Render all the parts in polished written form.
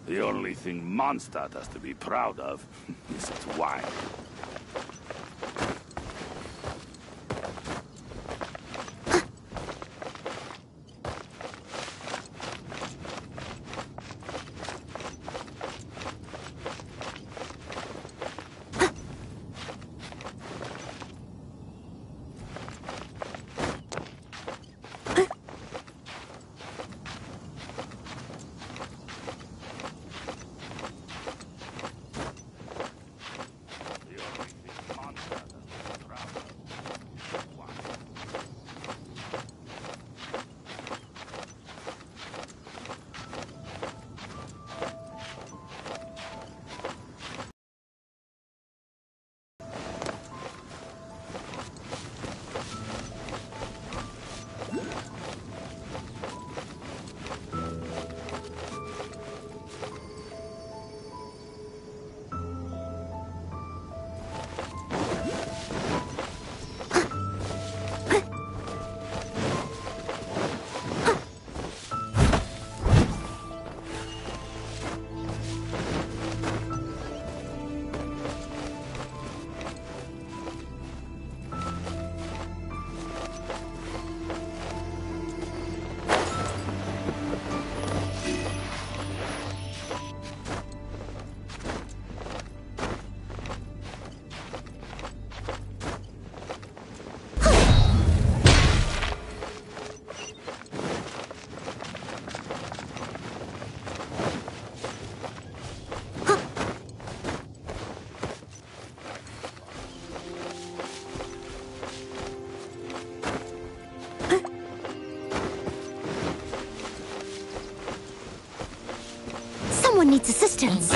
The only thing Mondstadt has to be proud of is its wine. Someone needs assistance.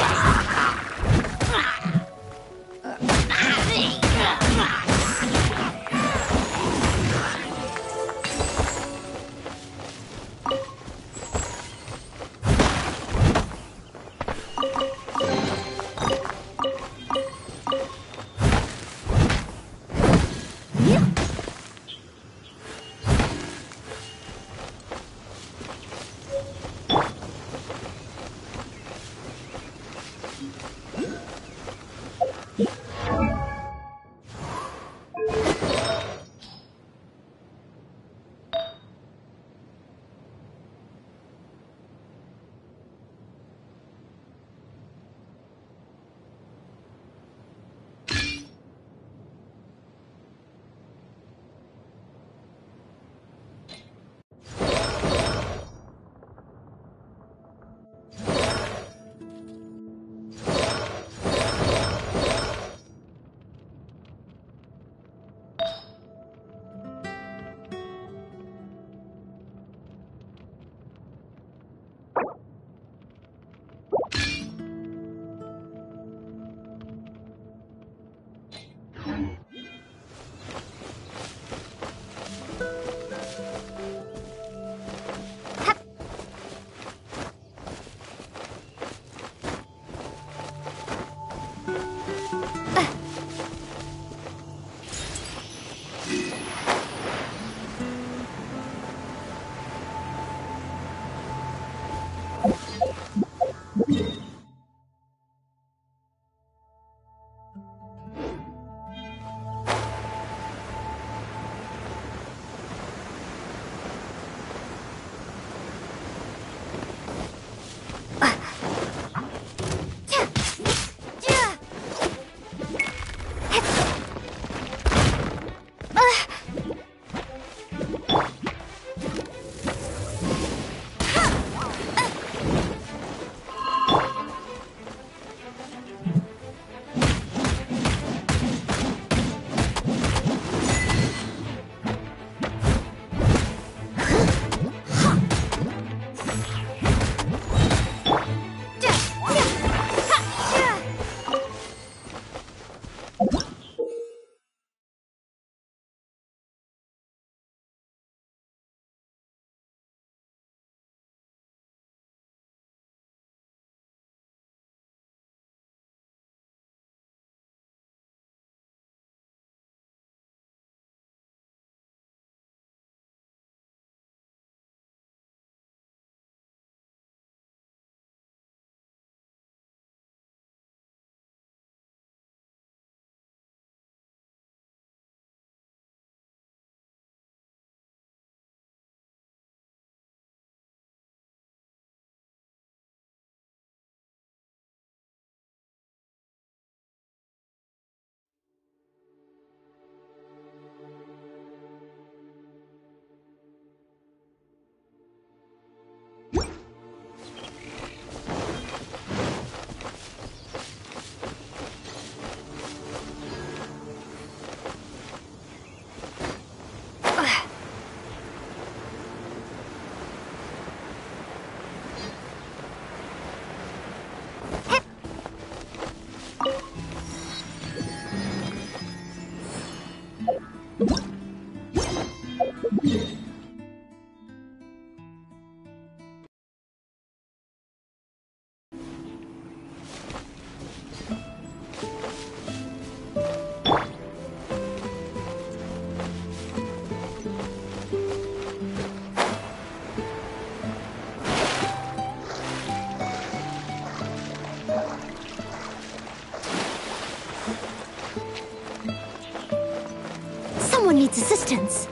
needs assistance.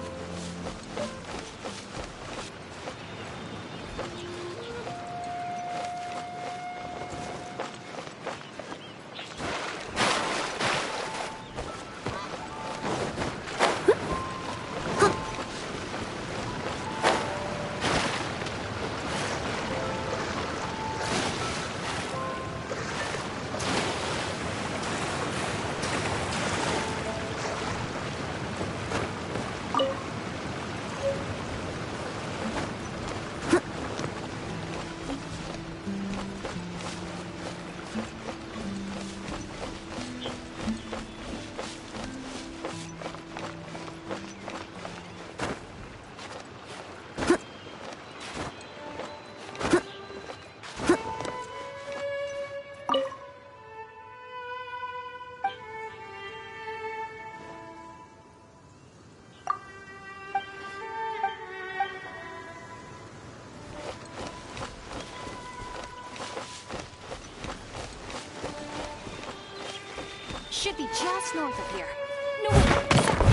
Should be just north of here. No, wait.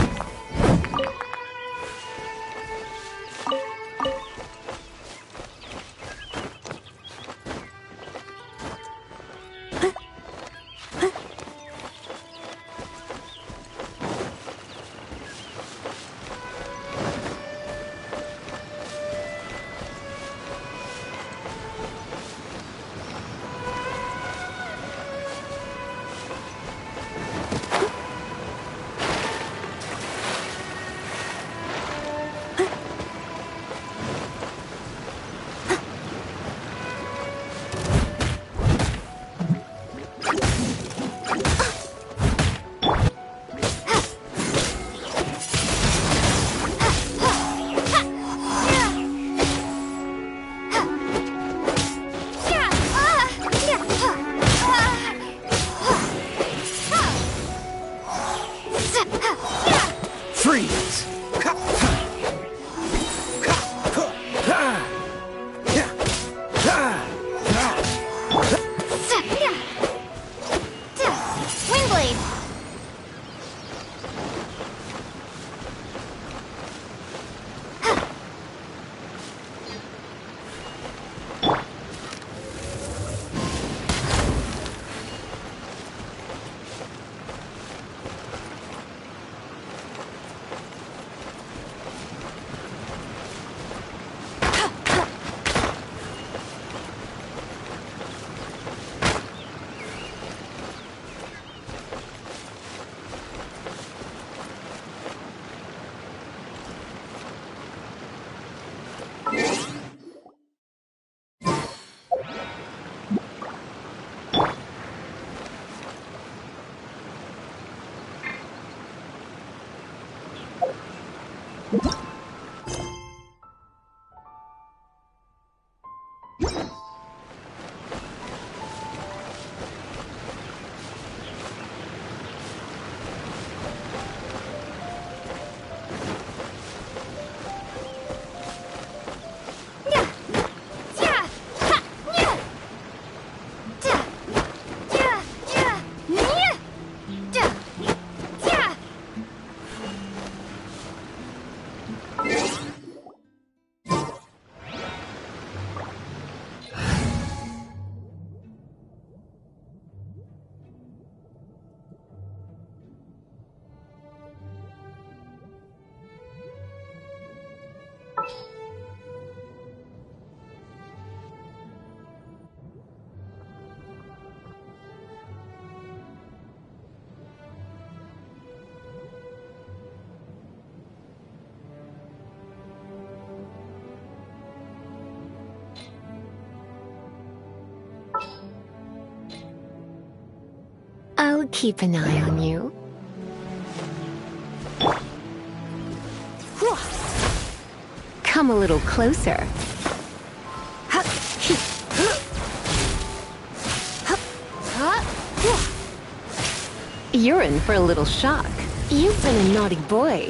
Freeze! Windblade! I'll keep an eye on you. Come a little closer. You're in for a little shock. You've been a naughty boy.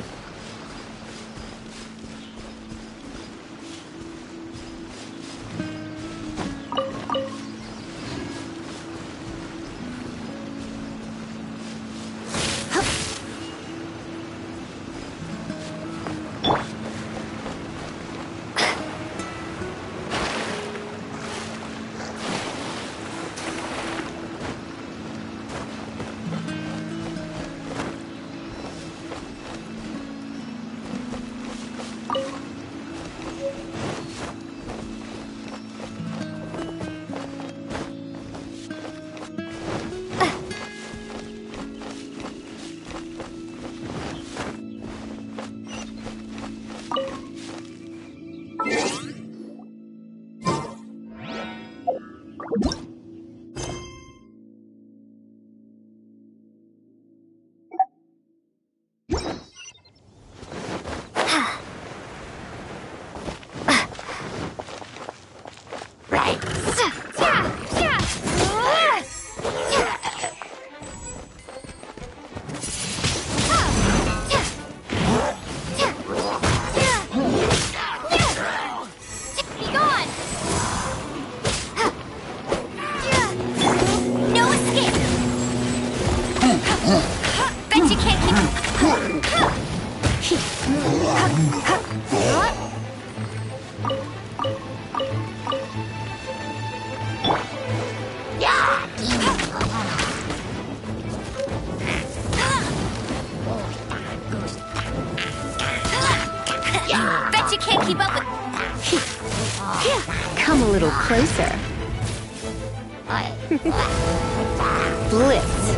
Bet you can't keep up with... Come a little closer. Blitz.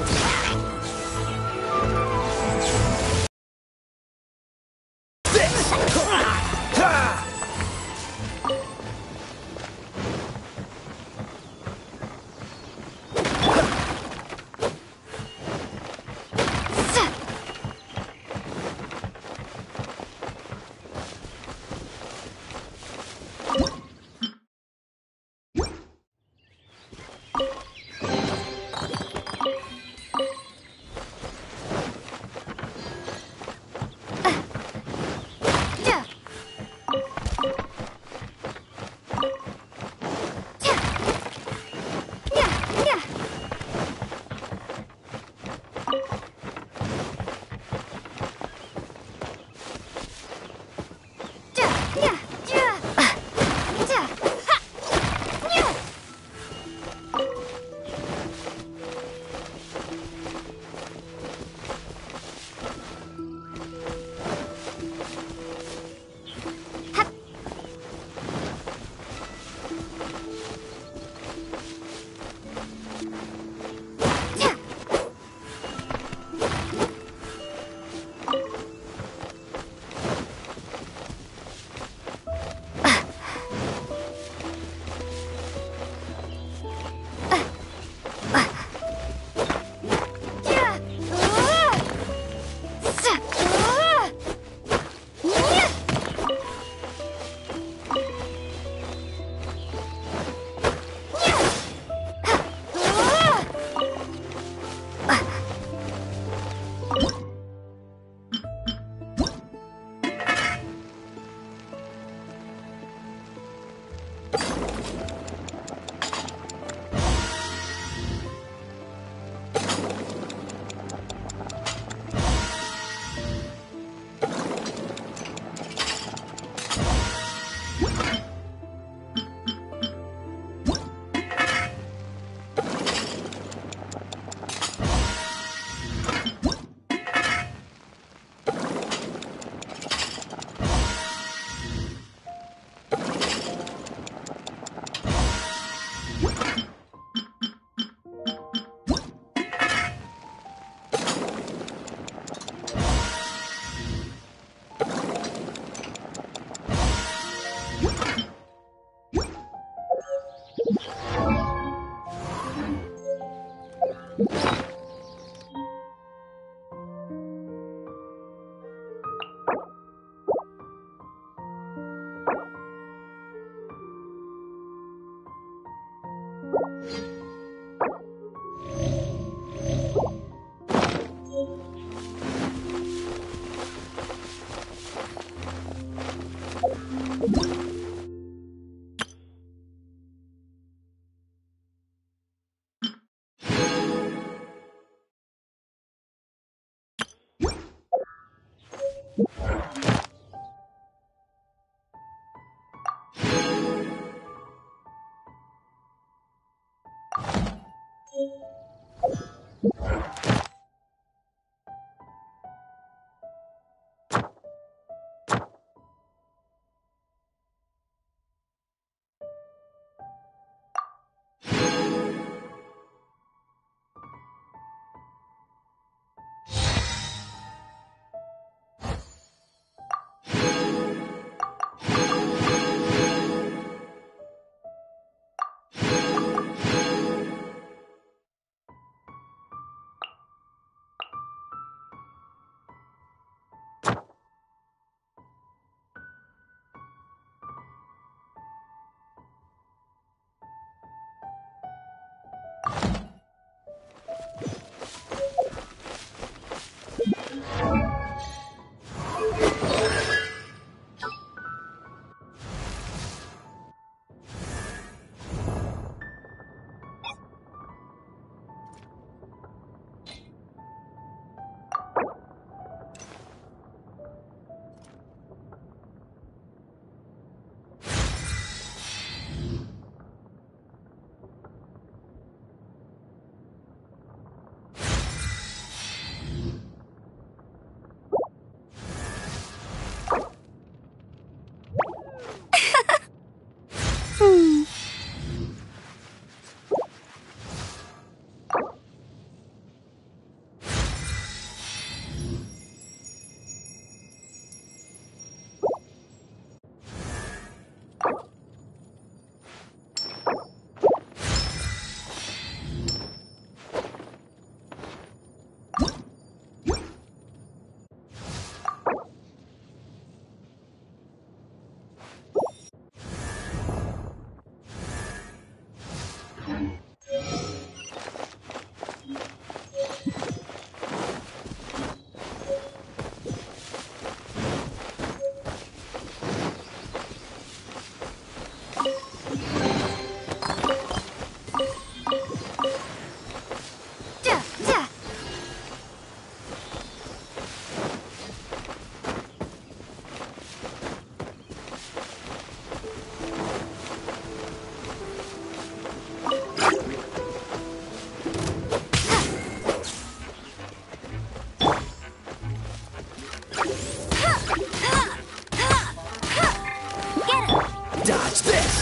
Dodge this!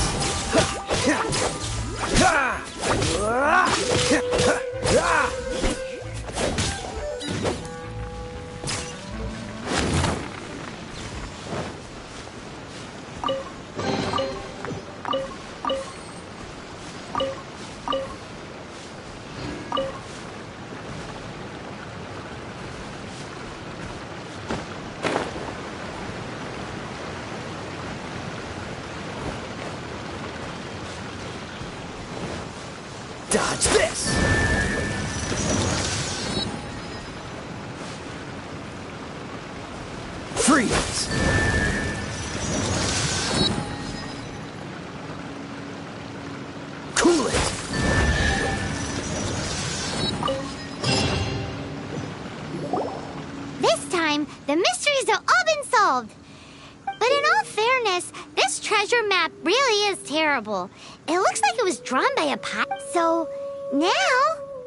Dodge this! Freeze! Cool it! This time, the mysteries have all been solved. But in all fairness, this treasure map really is terrible. It looks like it was drawn by a pirate. So, now...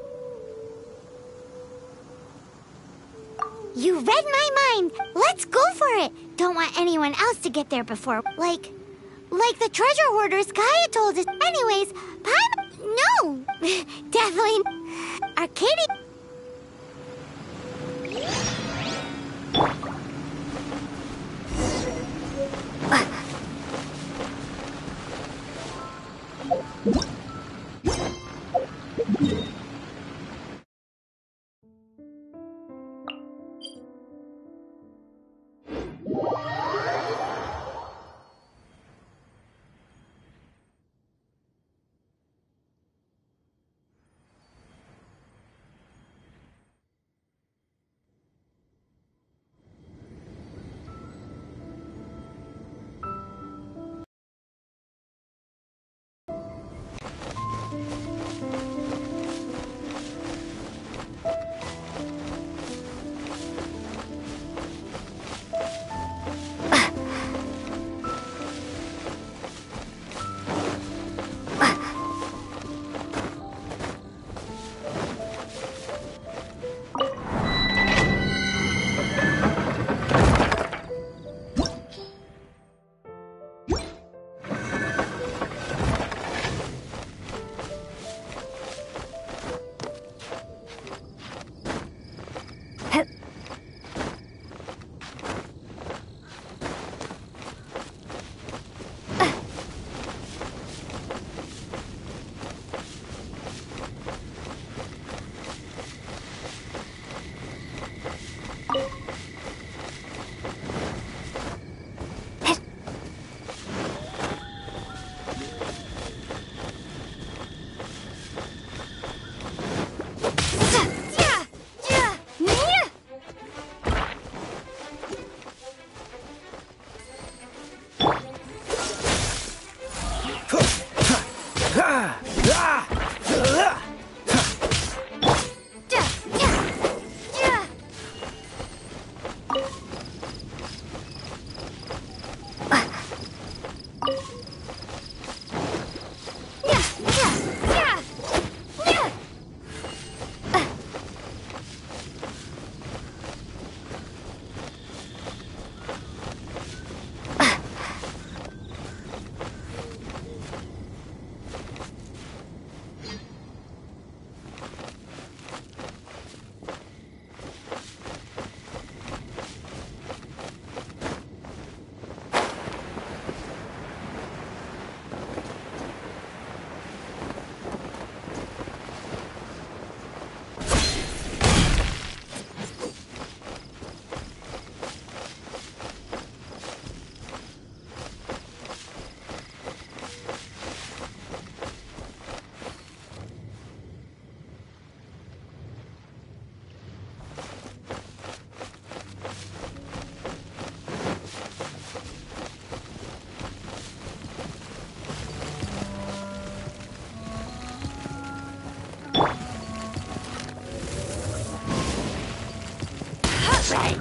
You read my mind. Let's go for it. Don't want anyone else to get there before. Like the treasure hoarders Gaia told us. Anyways, no. Definitely. Arcadia...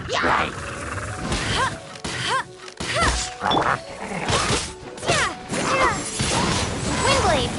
Windblade!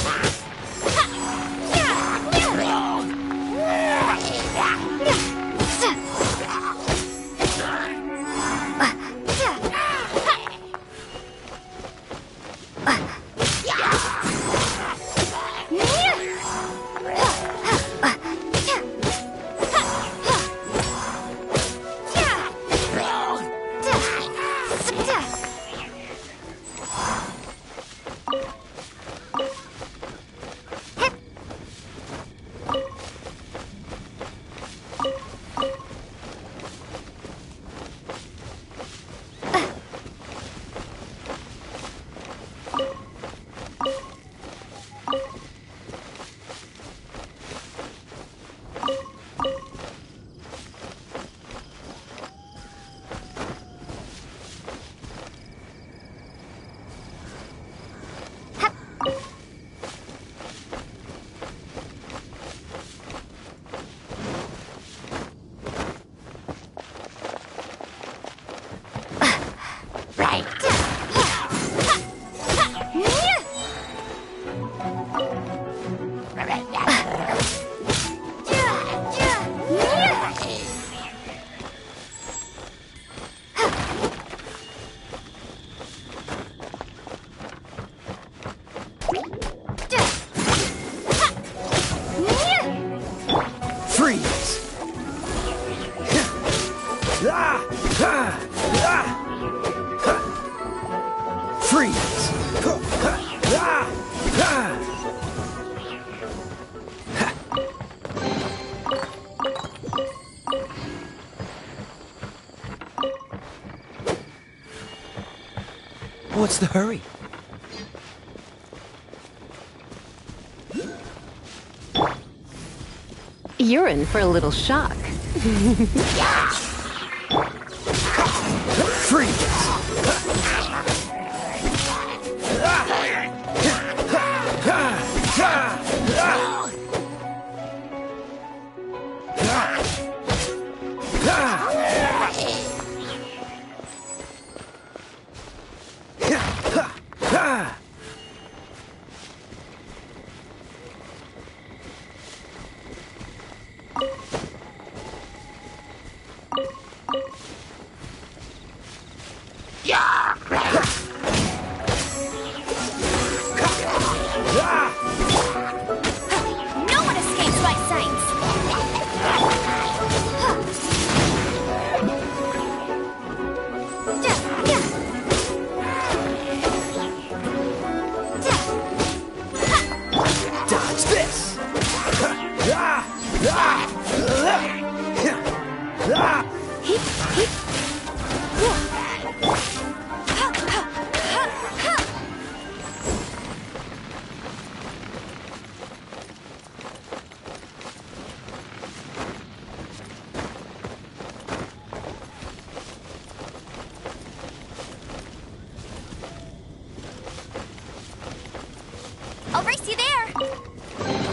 What's the hurry? You're in for a little shock. Freeze! No one escapes my sights! Dodge this! I'll race you there!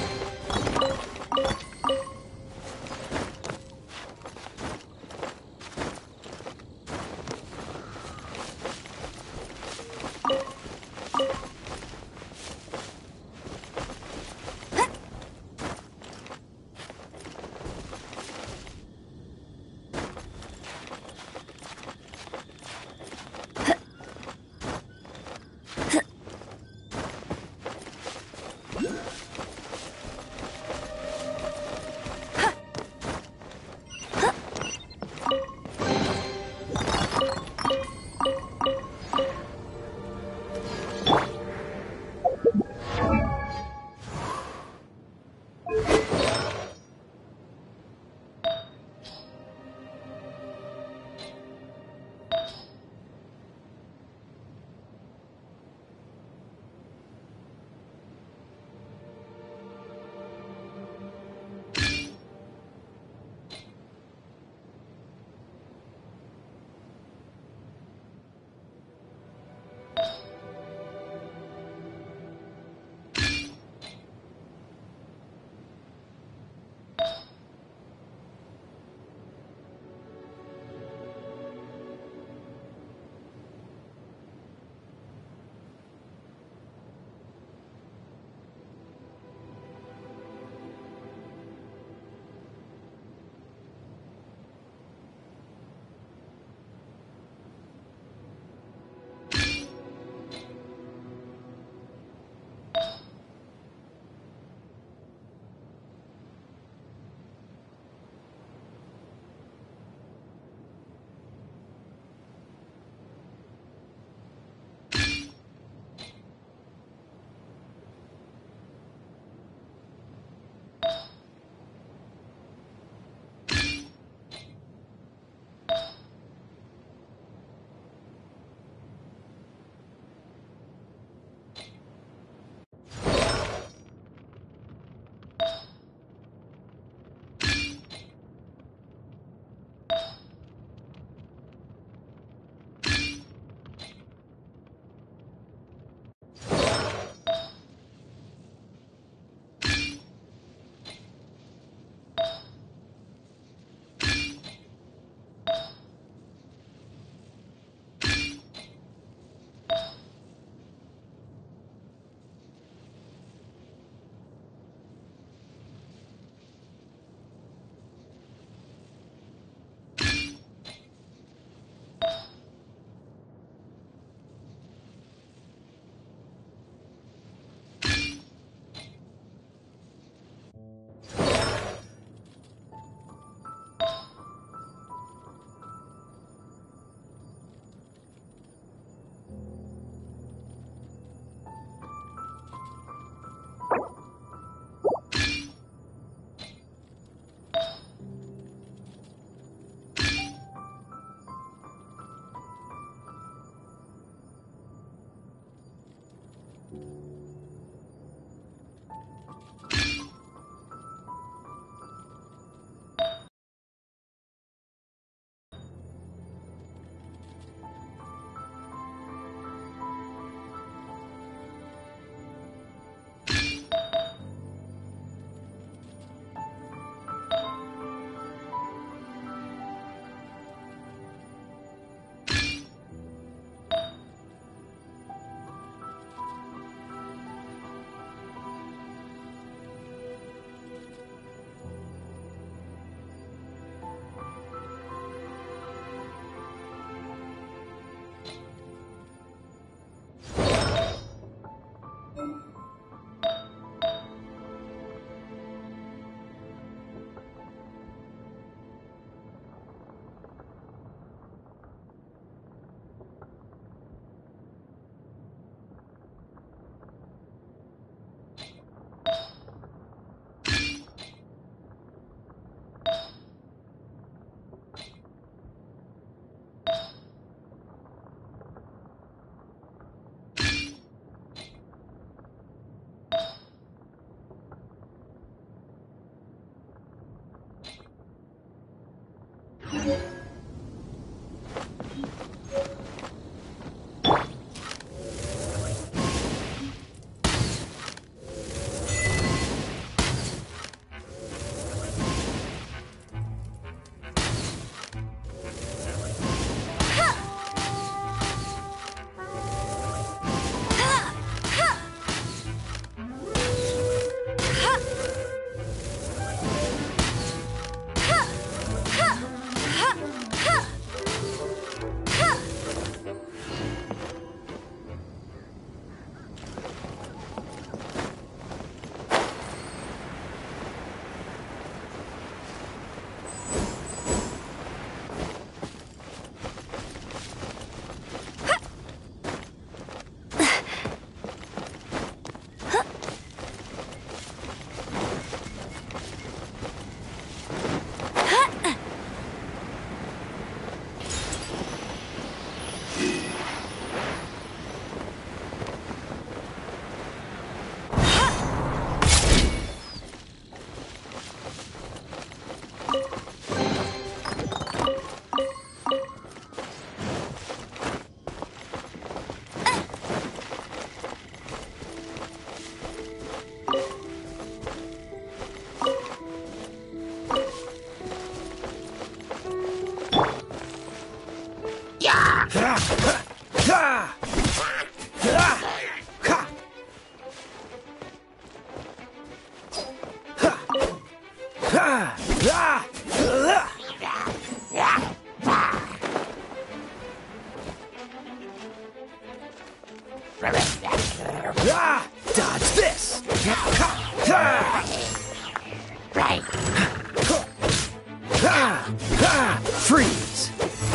Dodge this! Freeze!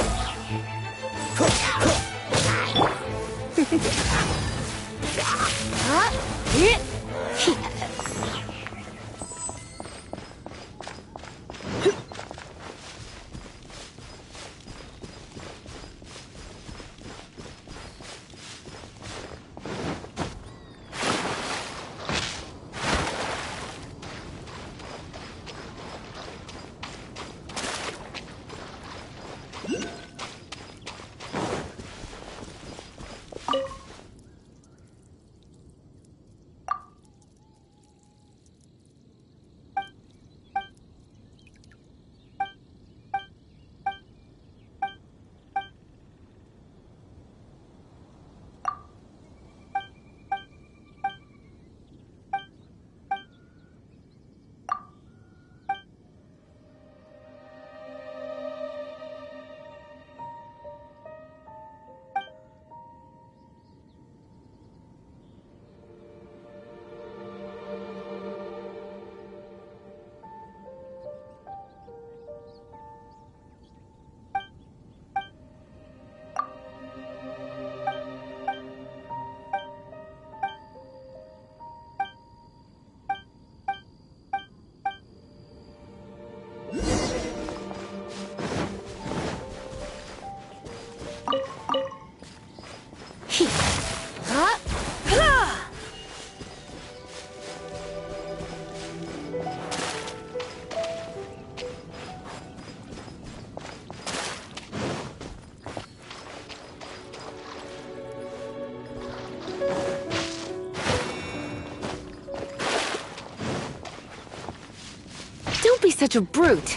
Don't be such a brute.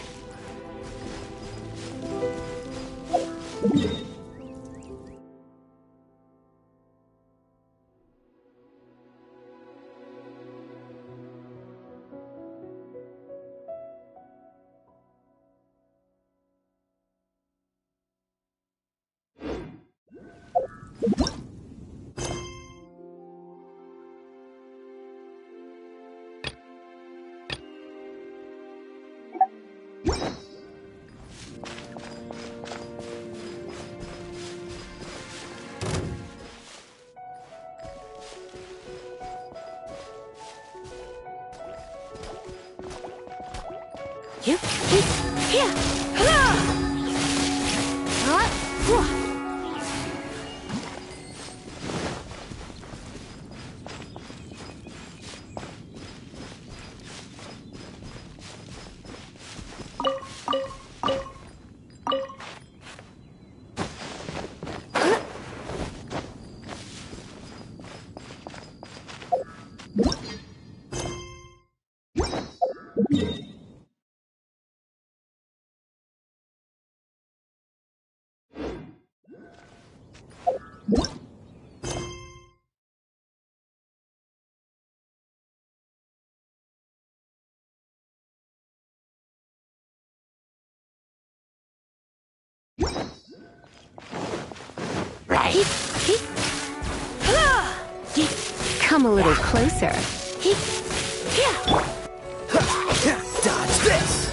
Come a little closer. Dodge this!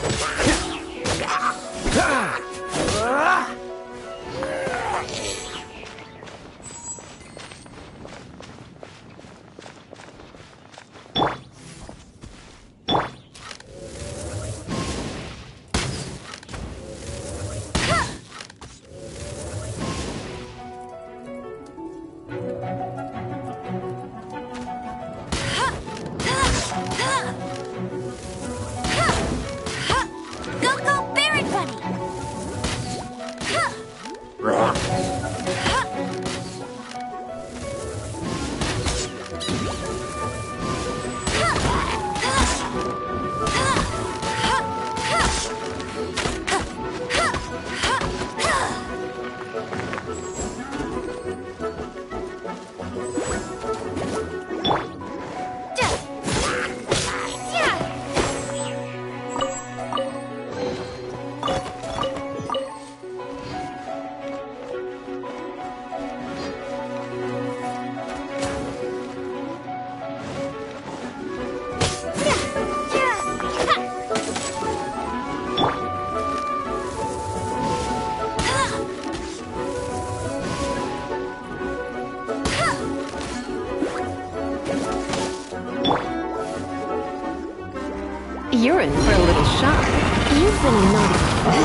You're in for a little shock. You've been a naughty...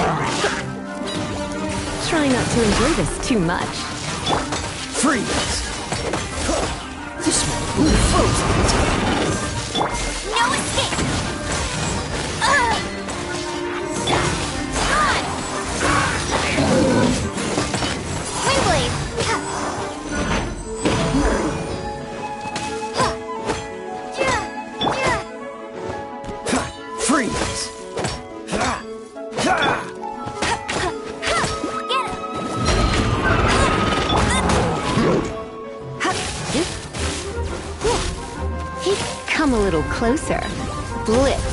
Try not to enjoy this too much. Freeze! This one will be frozen. No escape! Windblade! Freeze! Come a little closer. Blitz.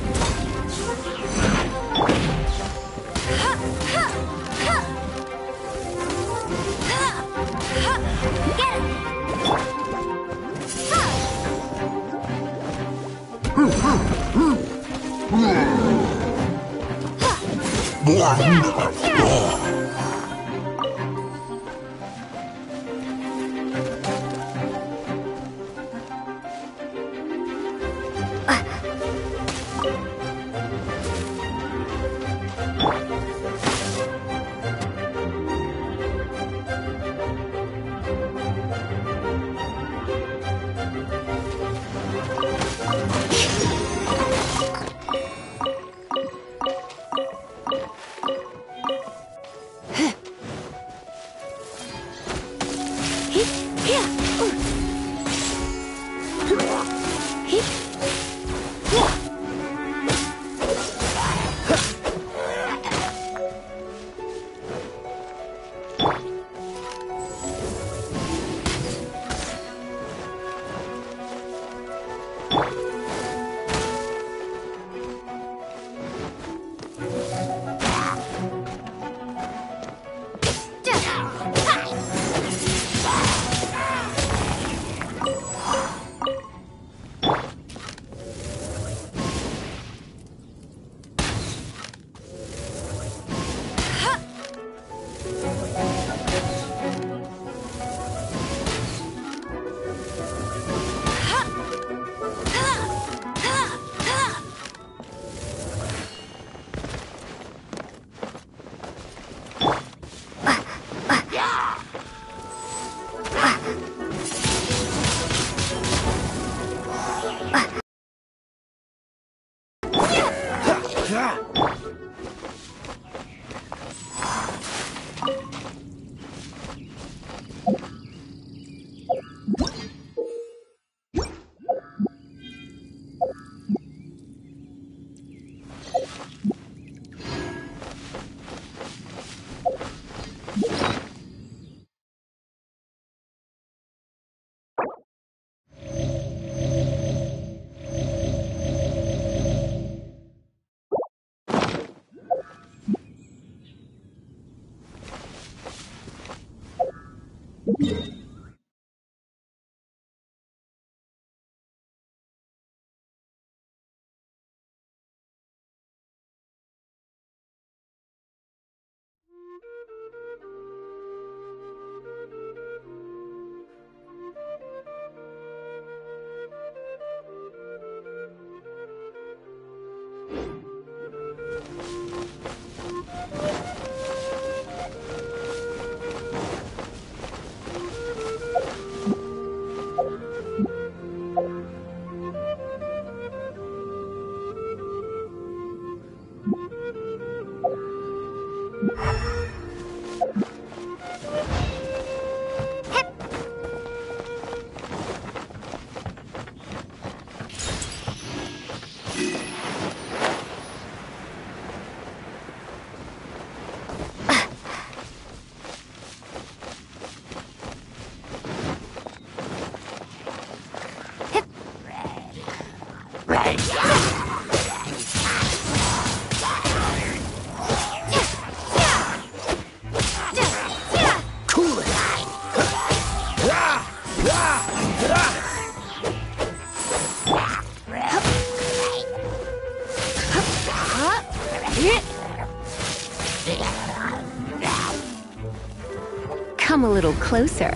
Come a little closer.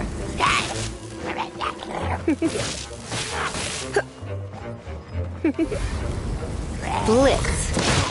Blitz.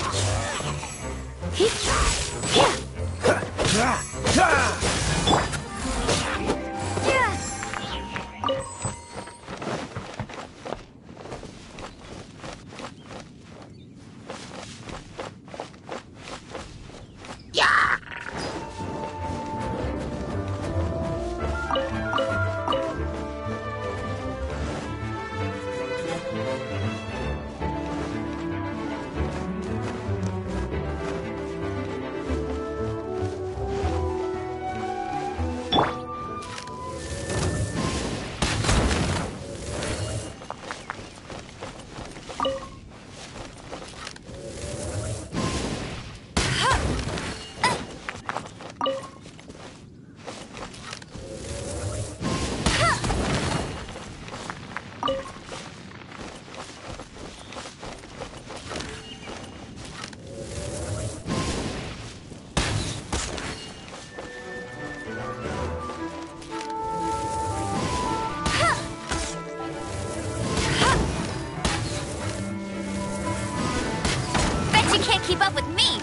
Keep up with me!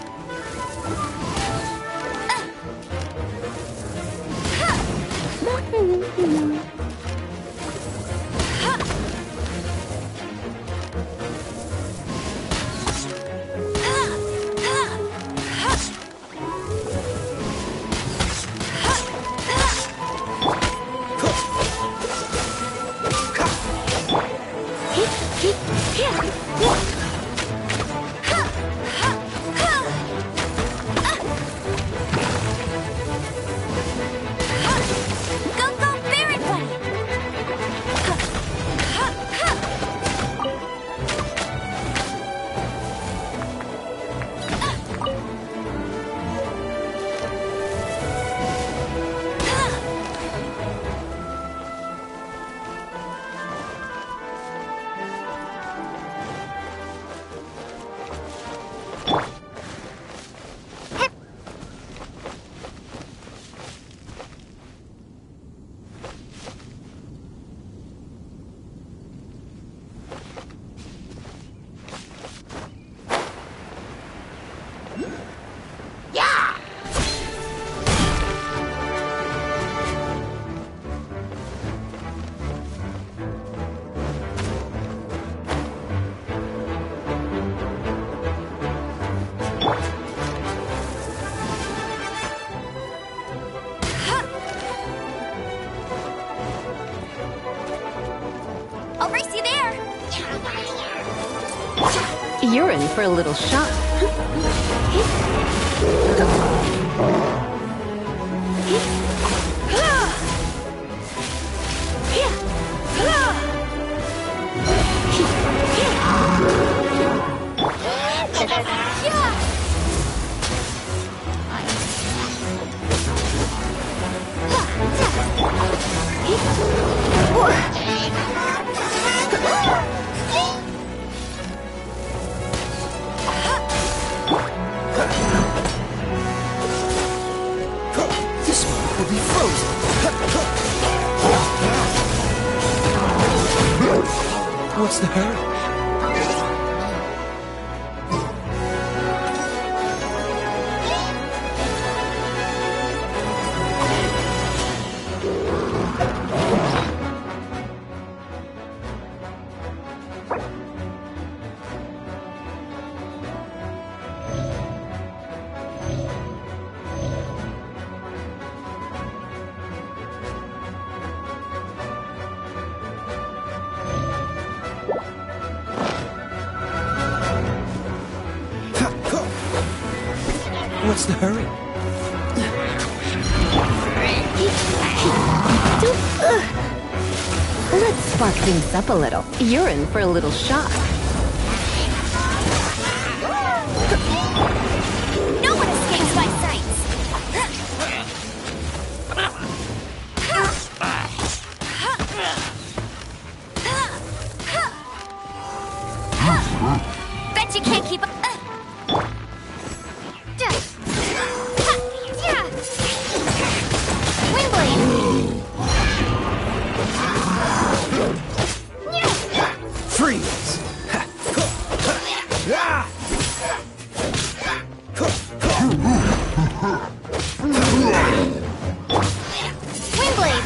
You're in for a little shock. This one will be frozen. What's the hurry? What's the hurry? Let's spark things up a little. You're in for a little shock. No one escapes my sights! Bet you can't keep up. Freeze! Windblade!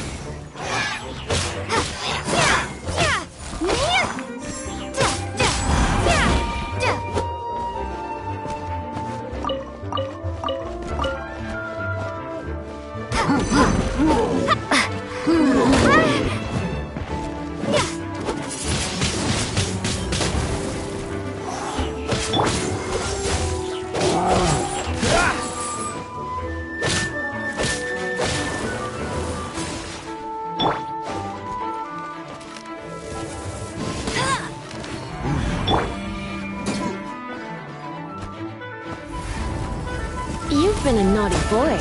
You've been a naughty boy.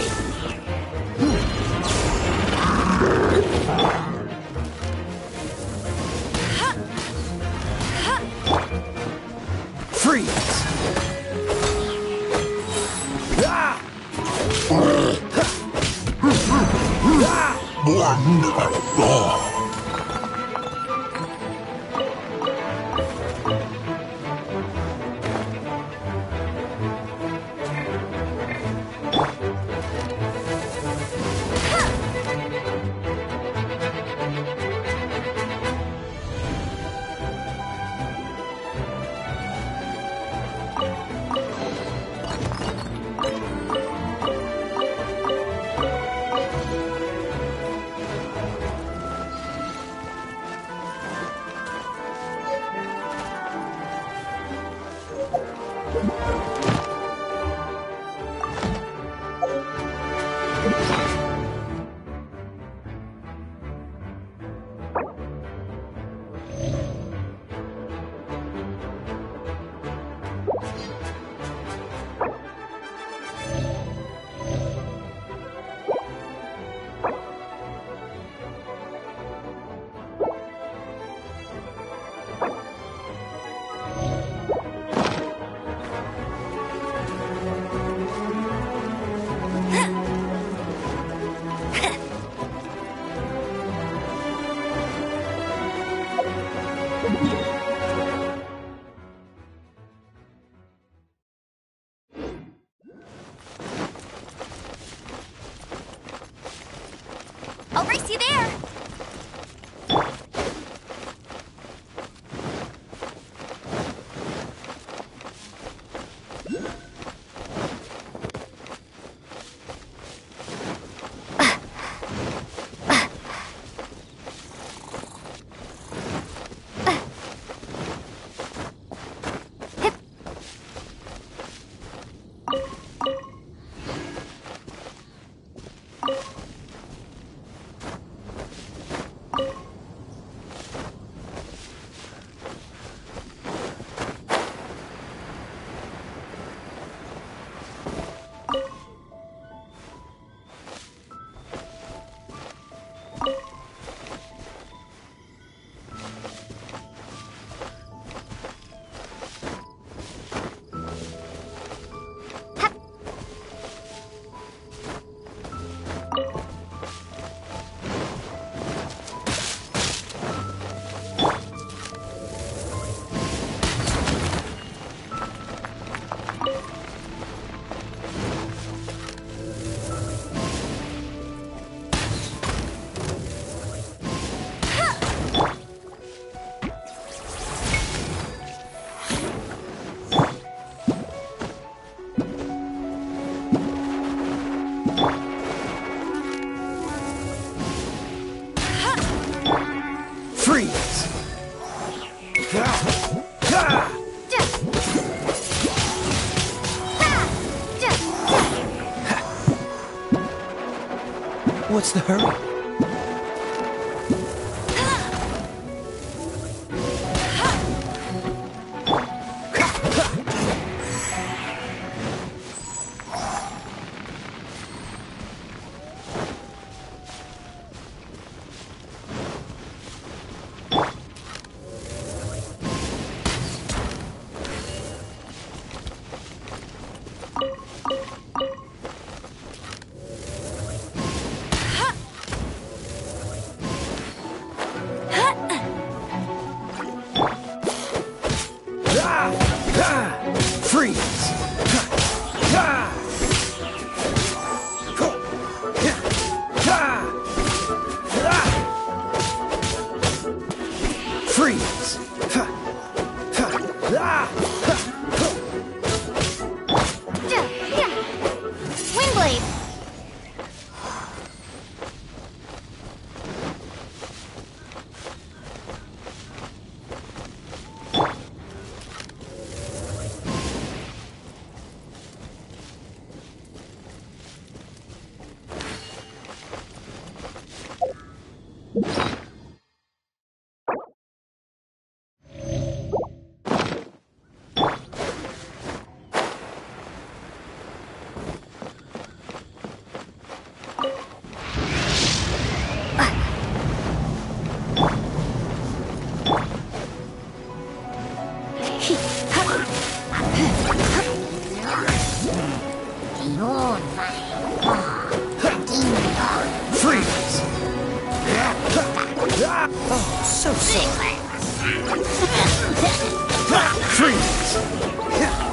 Freeze! I'll race you there! Freeze! What's the hurry? Freeze! Oh, so sorry. Freeze!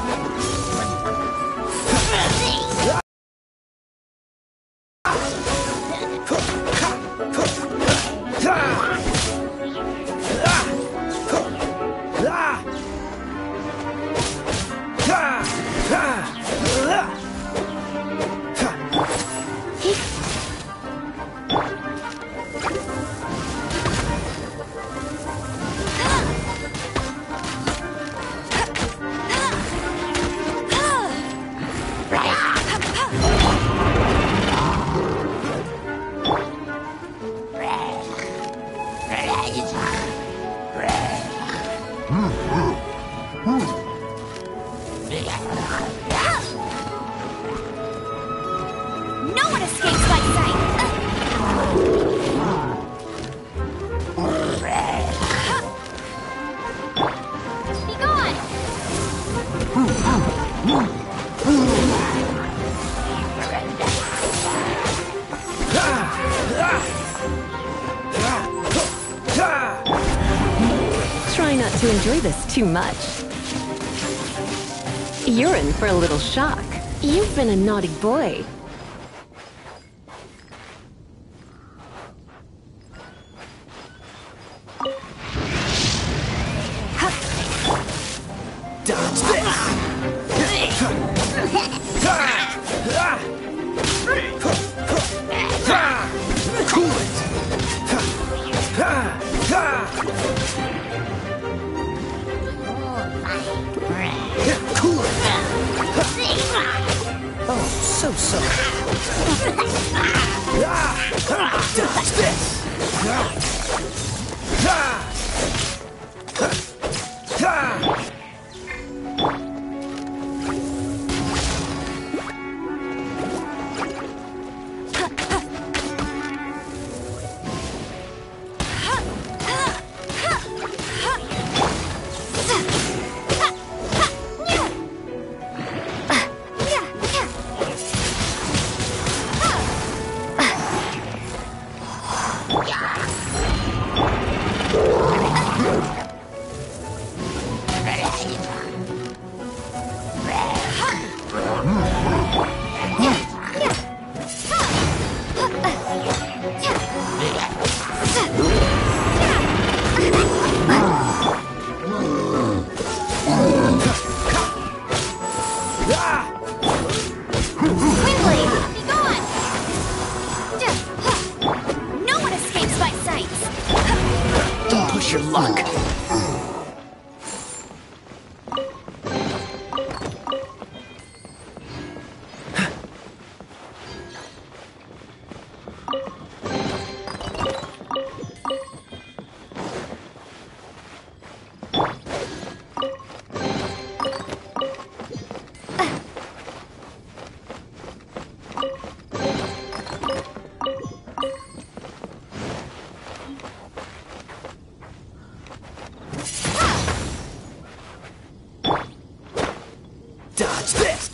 No one escapes my sight! Be gone! Try not to enjoy this too much. You're in for a little shock. You've been a naughty boy. Dodge this! Cool it! Cool it! Oh, so sorry. Dodge this! Windblade, be gone! No one escapes my sights! Don't push your luck. Dodge this!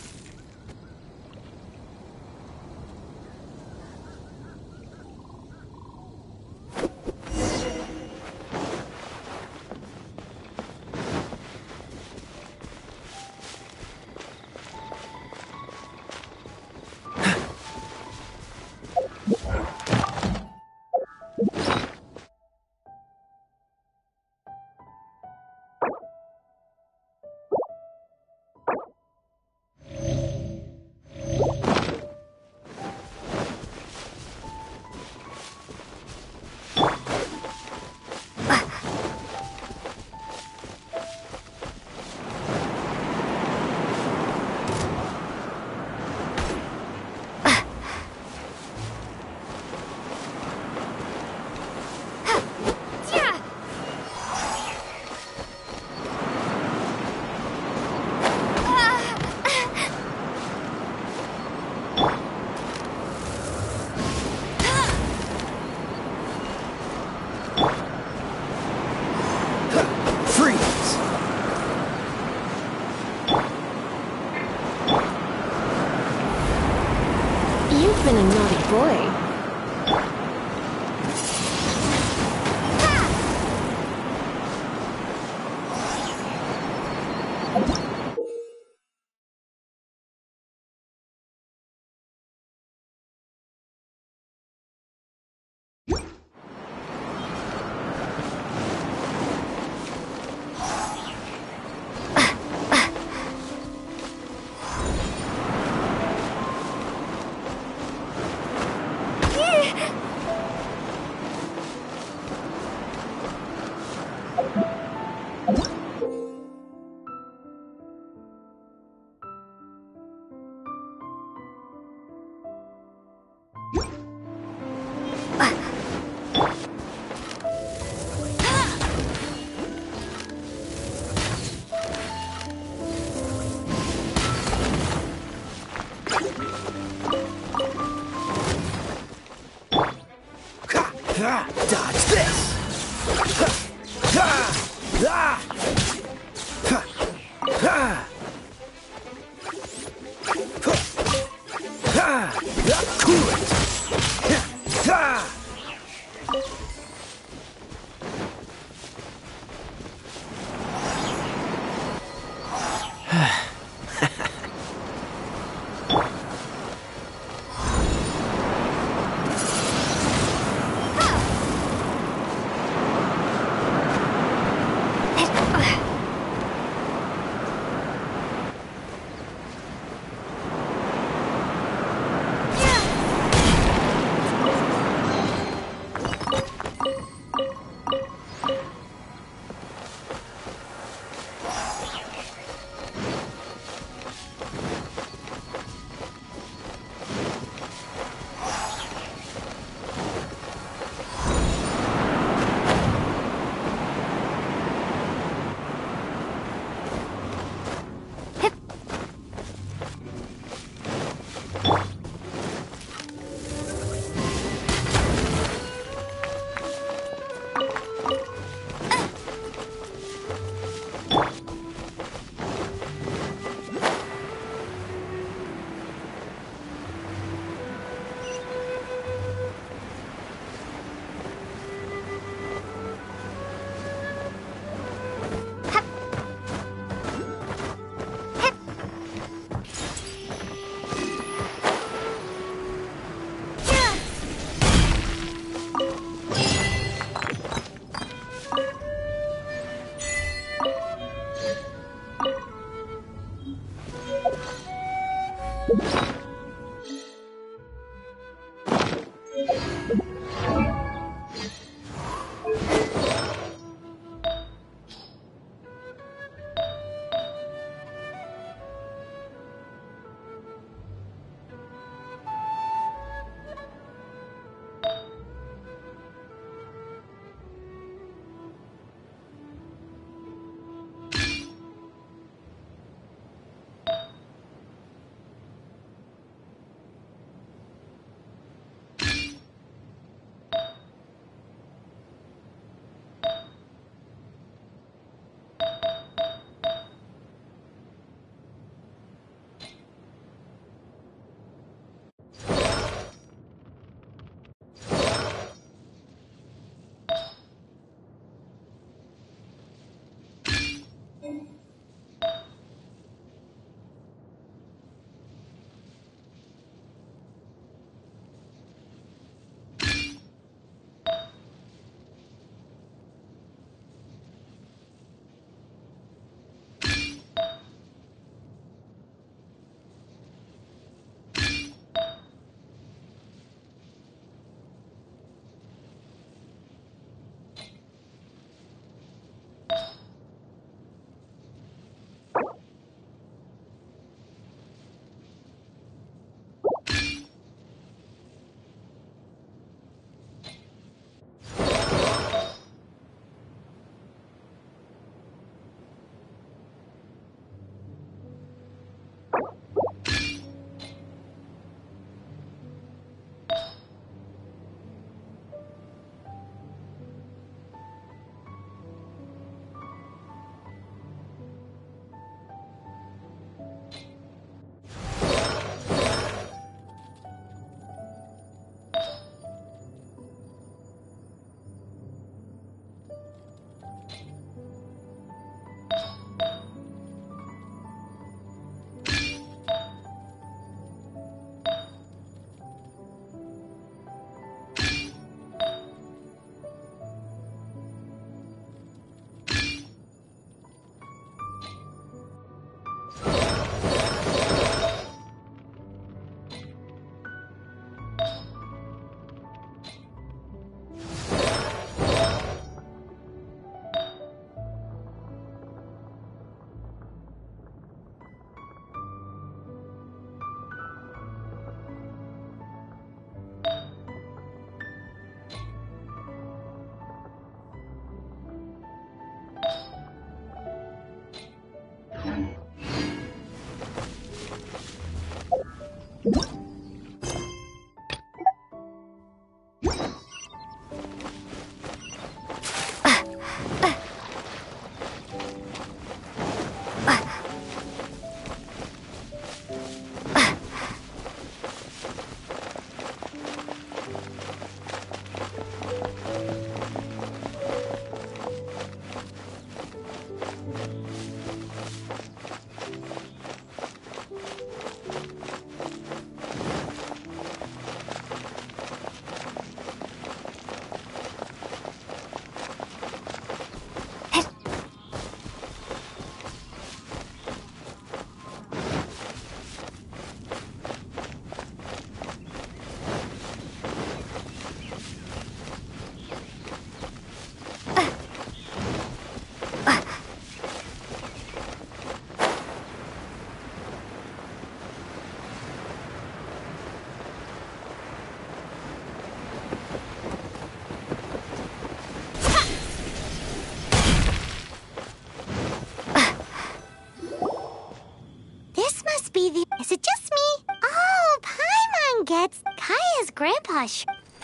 been a naughty boy. Dodge this! Cool it! Grandpa's.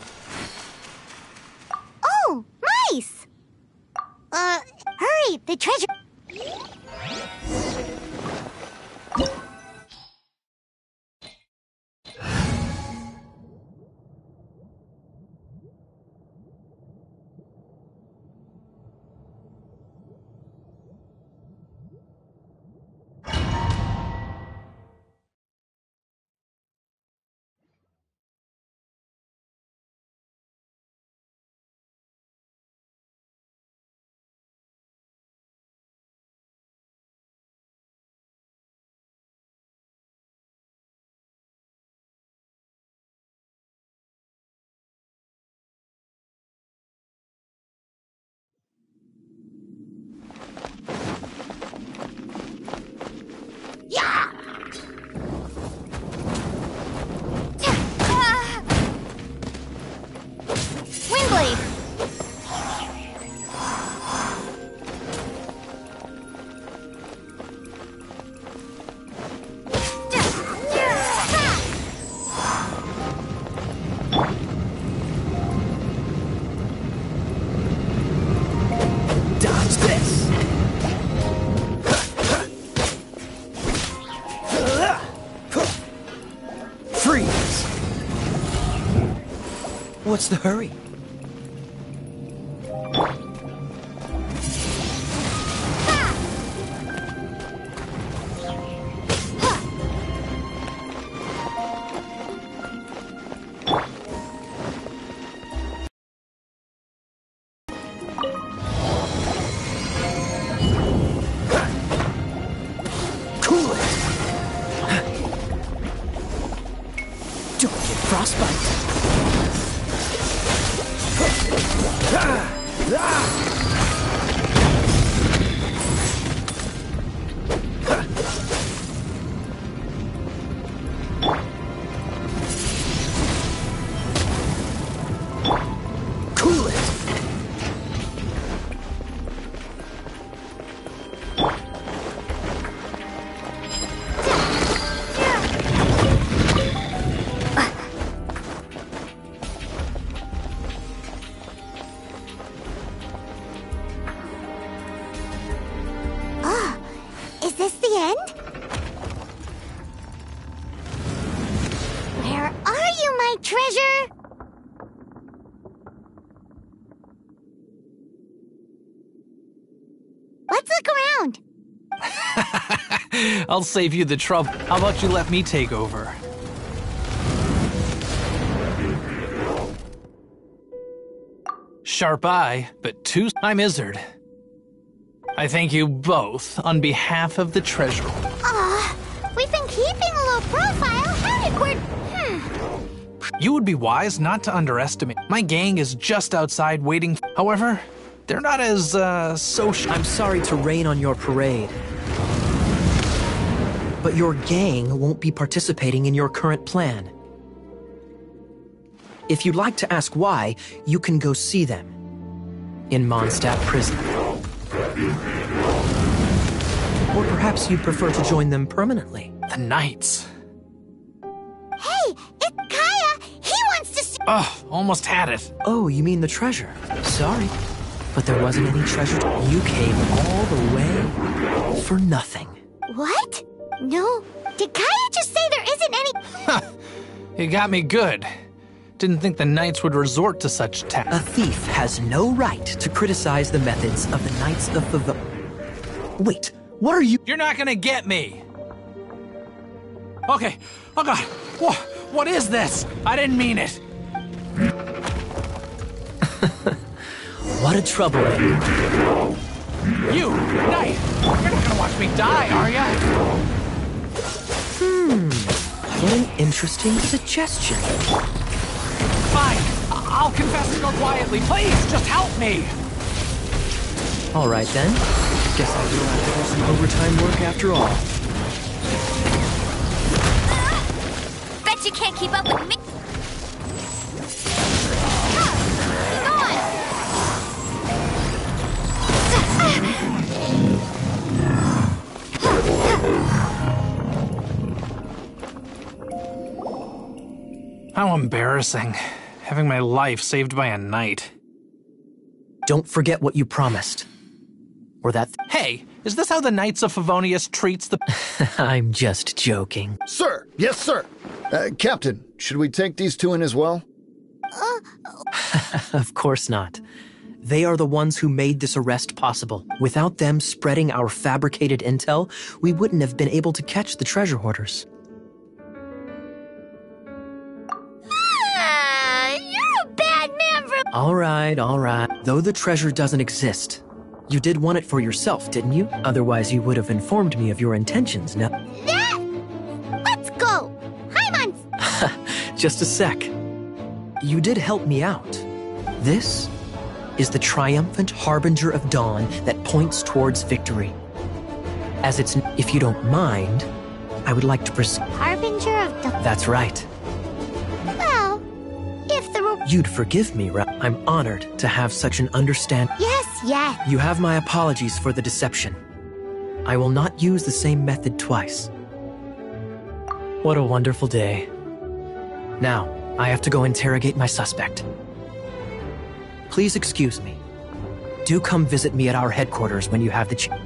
Oh, mice! Hurry, the treasure. Windblade! Dodge this! Freeze! What's the hurry? Cool it! Don't get frostbite! Cool it! Is this the end? Where are you, my treasure? Let's look around. I'll save you the trouble. How about you let me take over? Sharp eye, but I'm Izzard. I thank you both on behalf of the treasure. We've been keeping a low profile. How did we... You would be wise not to underestimate. My gang is just outside waiting. However, they're not as, social. I'm sorry to rain on your parade, but your gang won't be participating in your current plan. If you'd like to ask why, you can go see them in Mondstadt Prison. Or perhaps you'd prefer to join them permanently. The Knights. Hey, it's Kaya. He wants to see... Ugh, almost had it. Oh, you mean the treasure? Sorry, but there wasn't any treasure. You came all the way for nothing. What? No. Did Kaya just say there isn't any... You got me good. Didn't think the Knights would resort to such A tactics. thief has no right to criticize the methods of the Knights of the... Wait, what are you... You're not gonna get me. Okay. Oh God. What is this? I didn't mean it. What a troublemaker. You, Knight. You're not gonna watch me die, are ya? What an interesting suggestion. Fine. I'll confess and go quietly. Please, just help me. All right, then. Guess I will have to do some overtime work after all. Bet you can't keep up with me. How embarrassing. Having my life saved by a knight. Don't forget what you promised. Or that... Hey, is this how the Knights of Favonius treats the... I'm just joking. Sir! Yes, sir! Captain, should we take these two in as well? Of course not. They are the ones who made this arrest possible. Without them spreading our fabricated intel, we wouldn't have been able to catch the treasure hoarders. You're a bad man for... All right. Though the treasure doesn't exist, you did want it for yourself, didn't you? Otherwise, you would have informed me of your intentions, no? That... Let's go! Hi, Mons! Just a sec. You did help me out. This is the triumphant harbinger of dawn that points towards victory. As it's... If you don't mind, I would like to proceed. Harbinger of the... That's right. Well, if the... You'd forgive me, right? I'm honored to have such an understand... Yes. You have my apologies for the deception. I will not use the same method twice. What a wonderful day. Now, I have to go interrogate my suspect. Please excuse me. Do come visit me at our headquarters when you have the chance.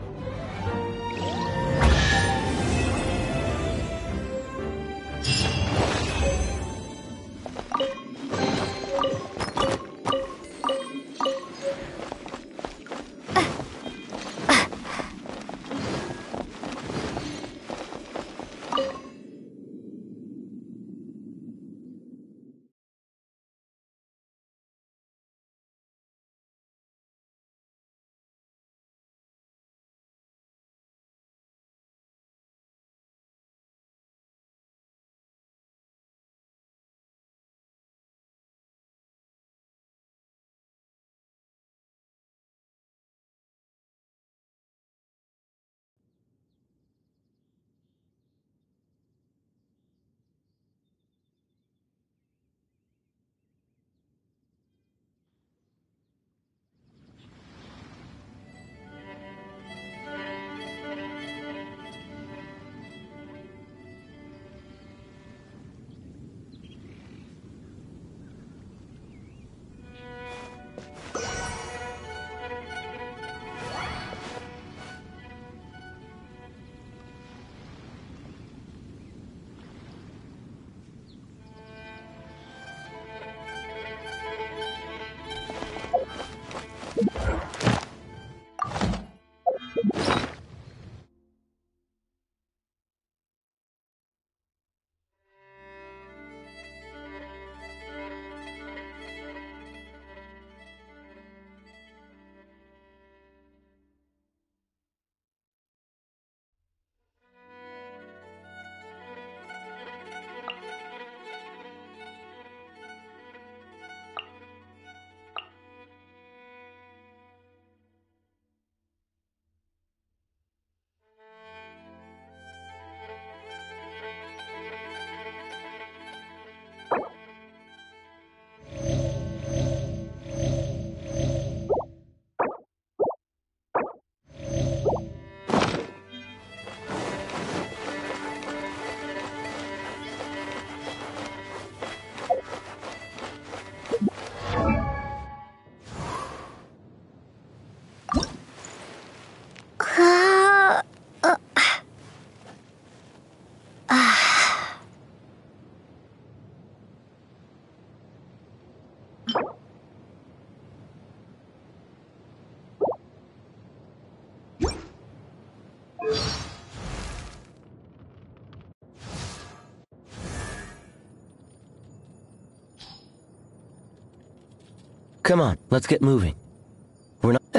Come on, let's get moving. We're not...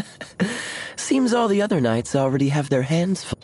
Seems all the other knights already have their hands full.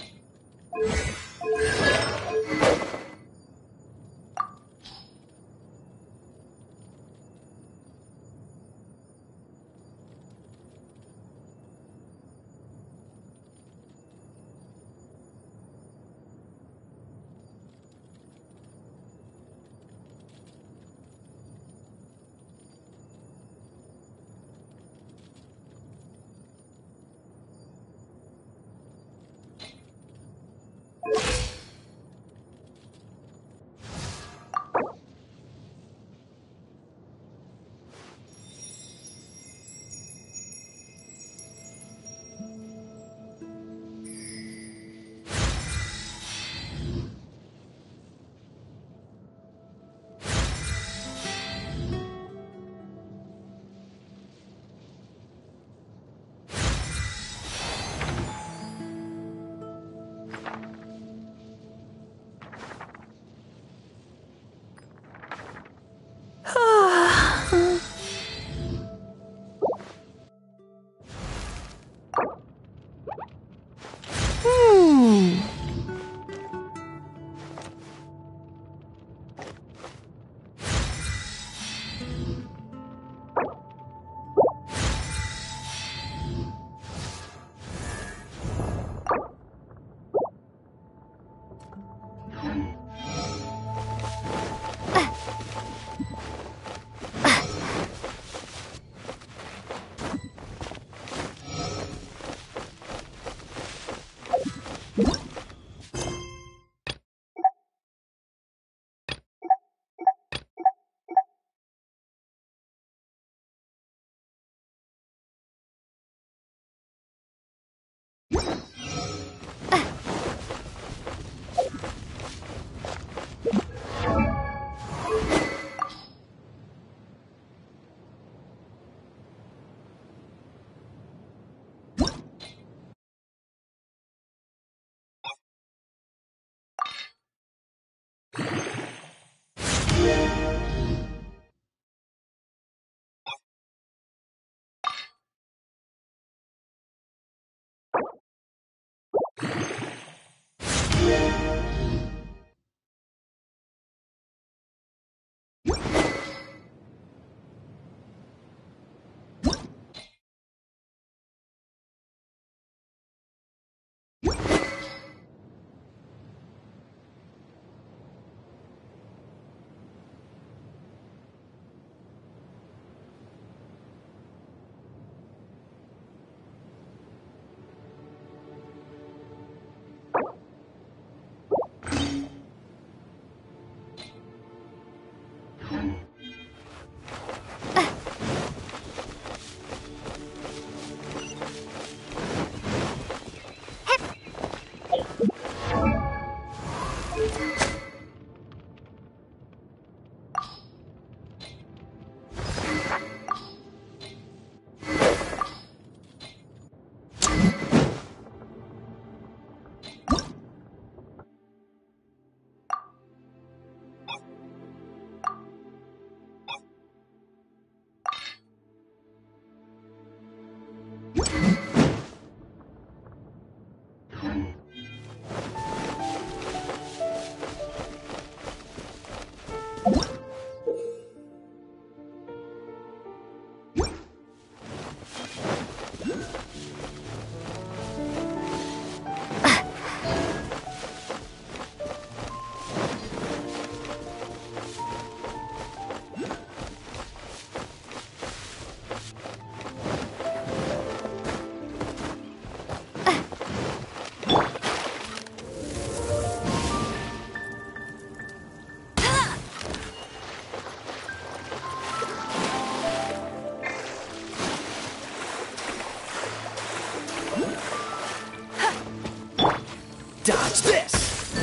Dodge this!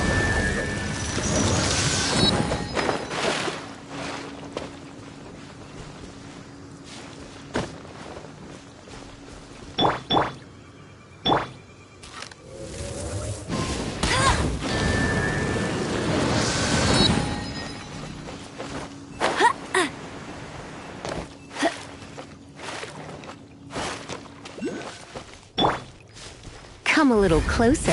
Come a little closer.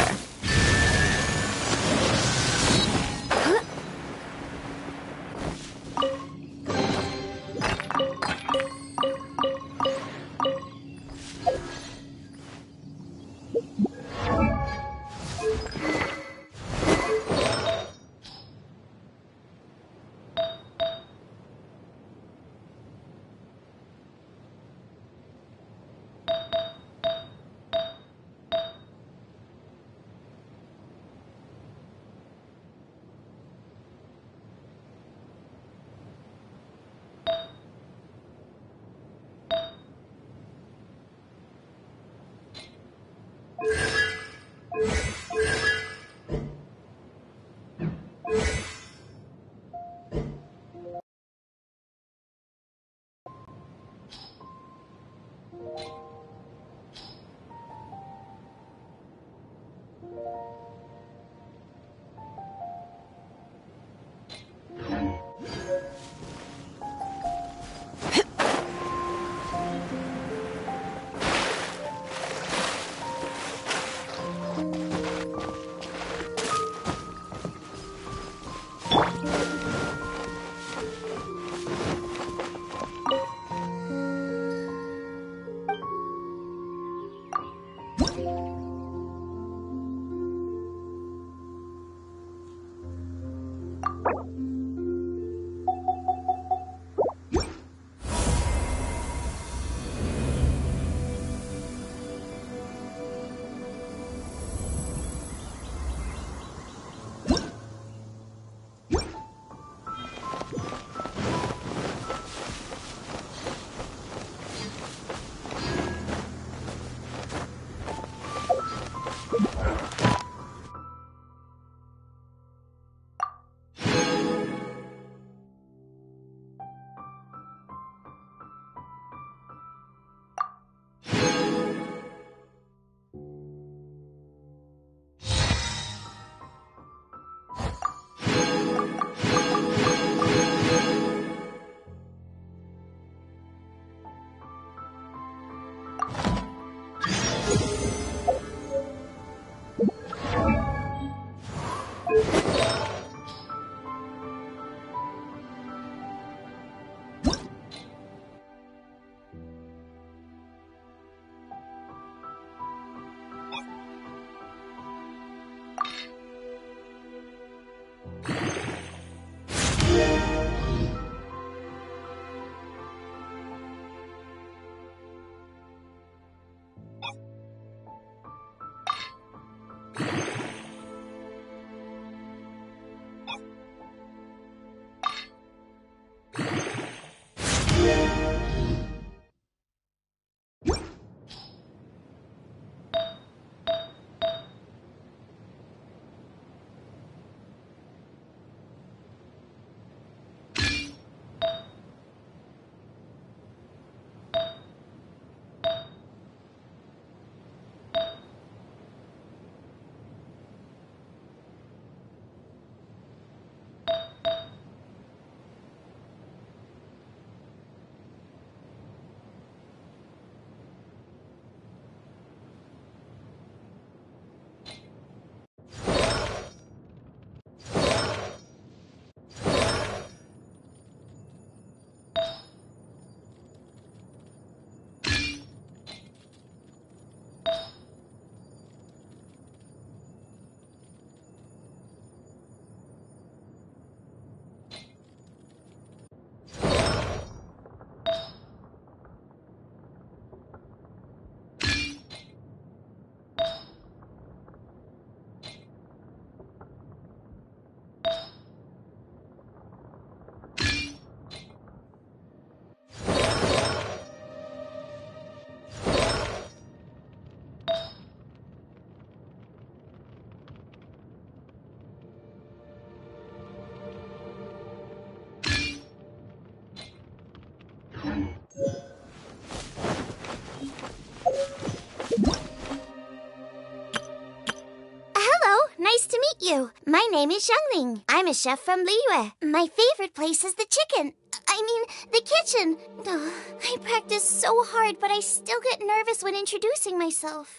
nice to meet you. My name is Xiangling. I'm a chef from Liyue. My favorite place is the the kitchen. I practice so hard, but I still get nervous when introducing myself.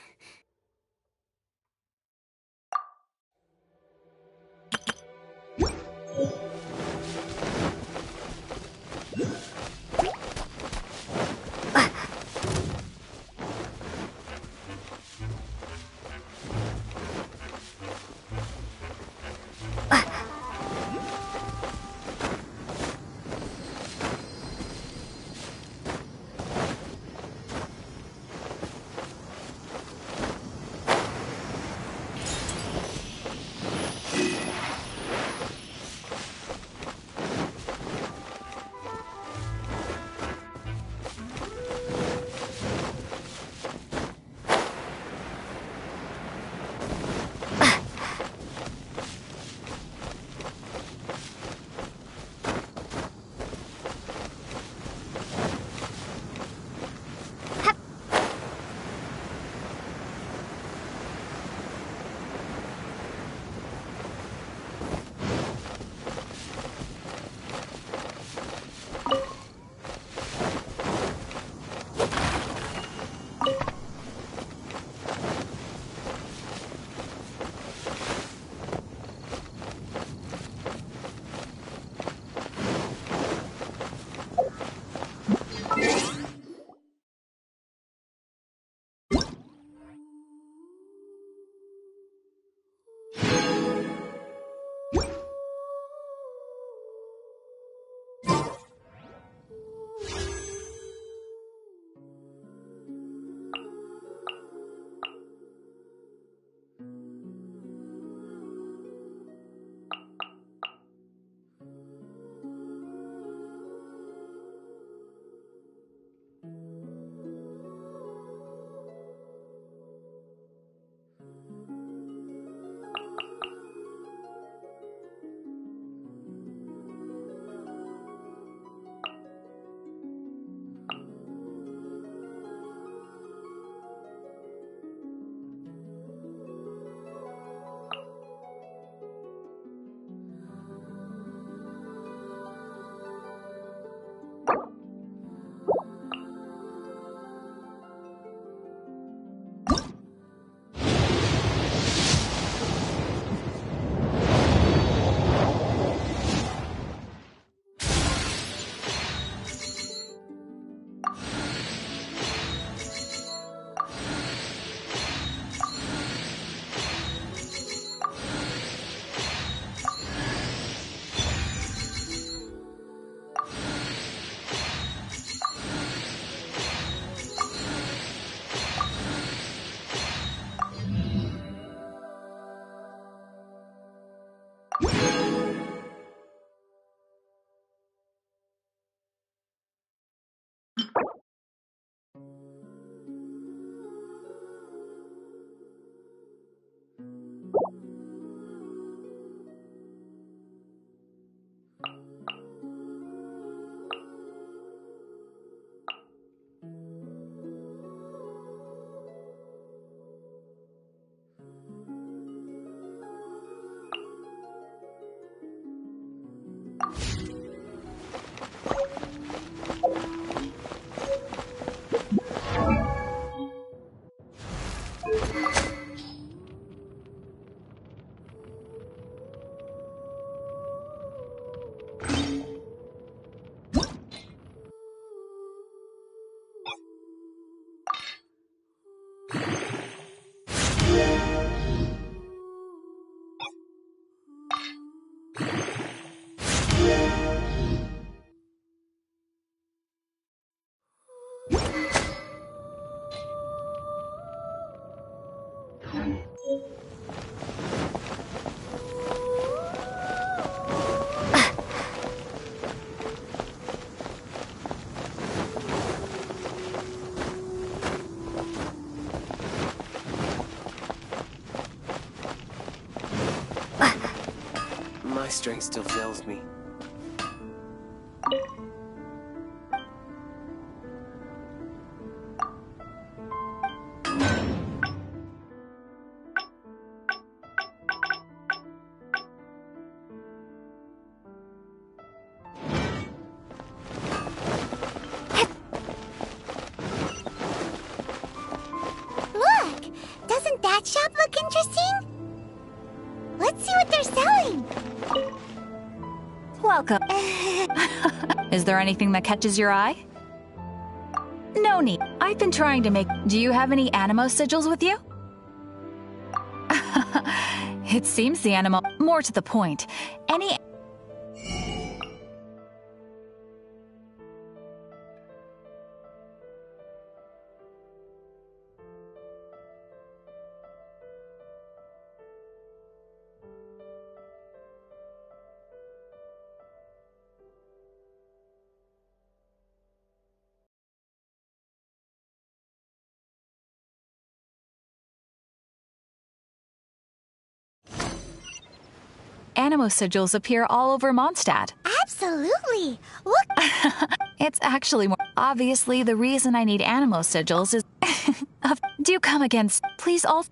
My strength still fails me. Let's see what they're selling. Welcome. Is there anything that catches your eye? No need. I've been trying to make... Do you have any Animo sigils with you? It seems the Animo... More to the point. Any... Animo sigils appear all over Mondstadt. Absolutely. Look. It's actually more... Obviously, the reason I need Animo sigils is... Do come again. Please all...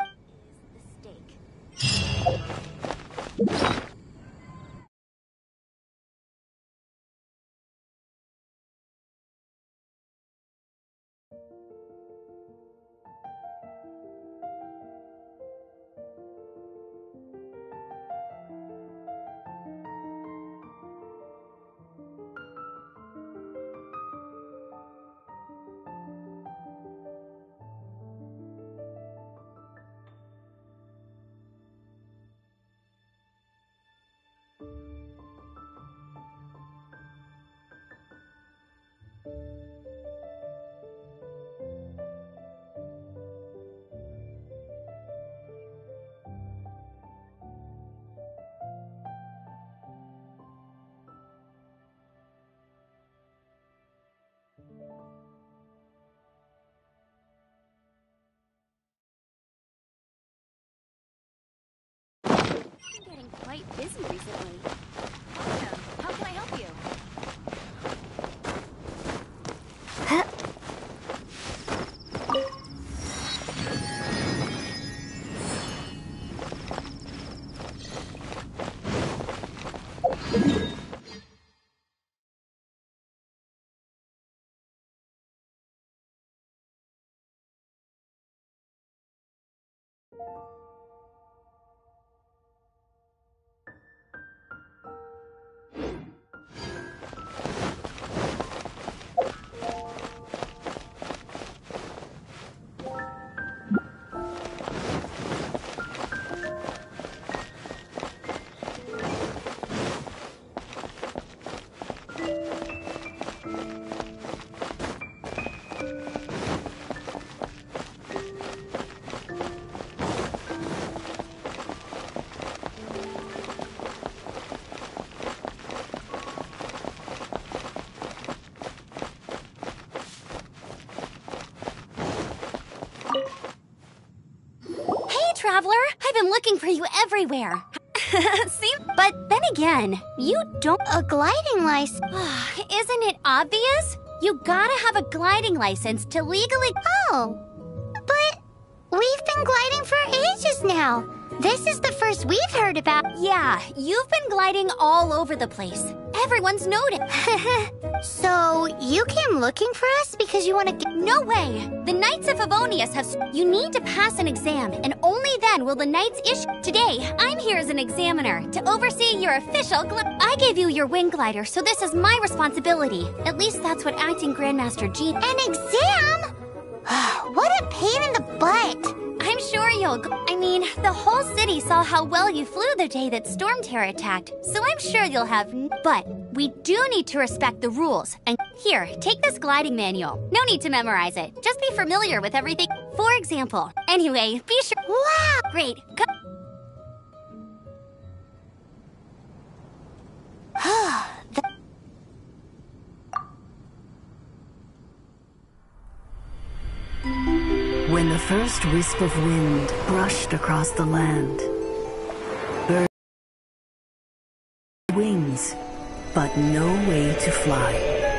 Getting quite busy recently. How can I help you? Traveler, I've been looking for you everywhere. See? But then again, you don't... A gliding license? Isn't it obvious? You gotta have a gliding license to legally... Oh, but we've been gliding for ages now. This is the first we've heard about... Yeah, you've been gliding all over the place. Everyone's noticed. So, you came looking for us because you want to get... No way! The Knights of Favonius have... You need to pass an exam, and only then will the Knights issue... Today, I'm here as an examiner to oversee your official I gave you your wing glider, so this is my responsibility. At least that's what Acting Grandmaster G... An exam?! What a pain in the butt! I'm sure you'll... I mean, the whole city saw how well you flew the day that Storm Terror attacked, so I'm sure you'll have... But we do need to respect the rules. And here, take this gliding manual. No need to memorize it. Just be familiar with everything. For example. Anyway, be sure... Wow! Great. When the first wisp of wind brushed across the land, birds had wings, but no way to fly.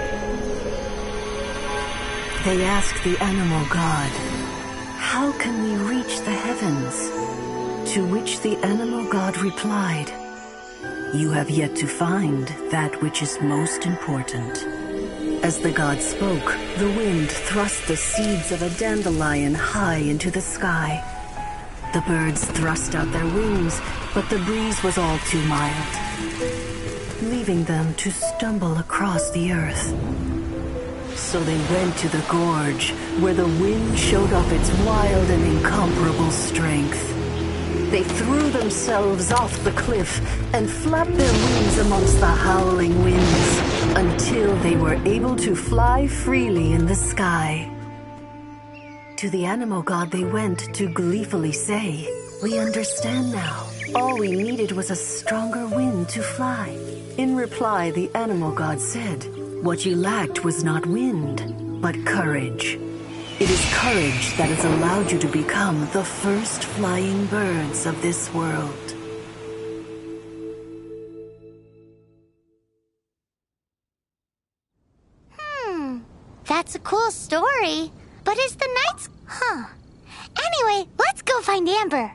They asked the animal god, "How can we reach the heavens?" To which the animal god replied, "You have yet to find that which is most important." As the god spoke, the wind thrust the seeds of a dandelion high into the sky. The birds thrust out their wings, but the breeze was all too mild, leaving them to stumble across the earth. So they went to the gorge, where the wind showed off its wild and incomparable strength. They threw themselves off the cliff and flapped their wings amongst the howling winds until they were able to fly freely in the sky. To the animal god they went to gleefully say, "We understand now. All we needed was a stronger wind to fly." In reply, the animal god said, "What you lacked was not wind, but courage. It is courage that has allowed you to become the first flying birds of this world." That's a cool story. But is the Knights... Anyway, let's go find Amber.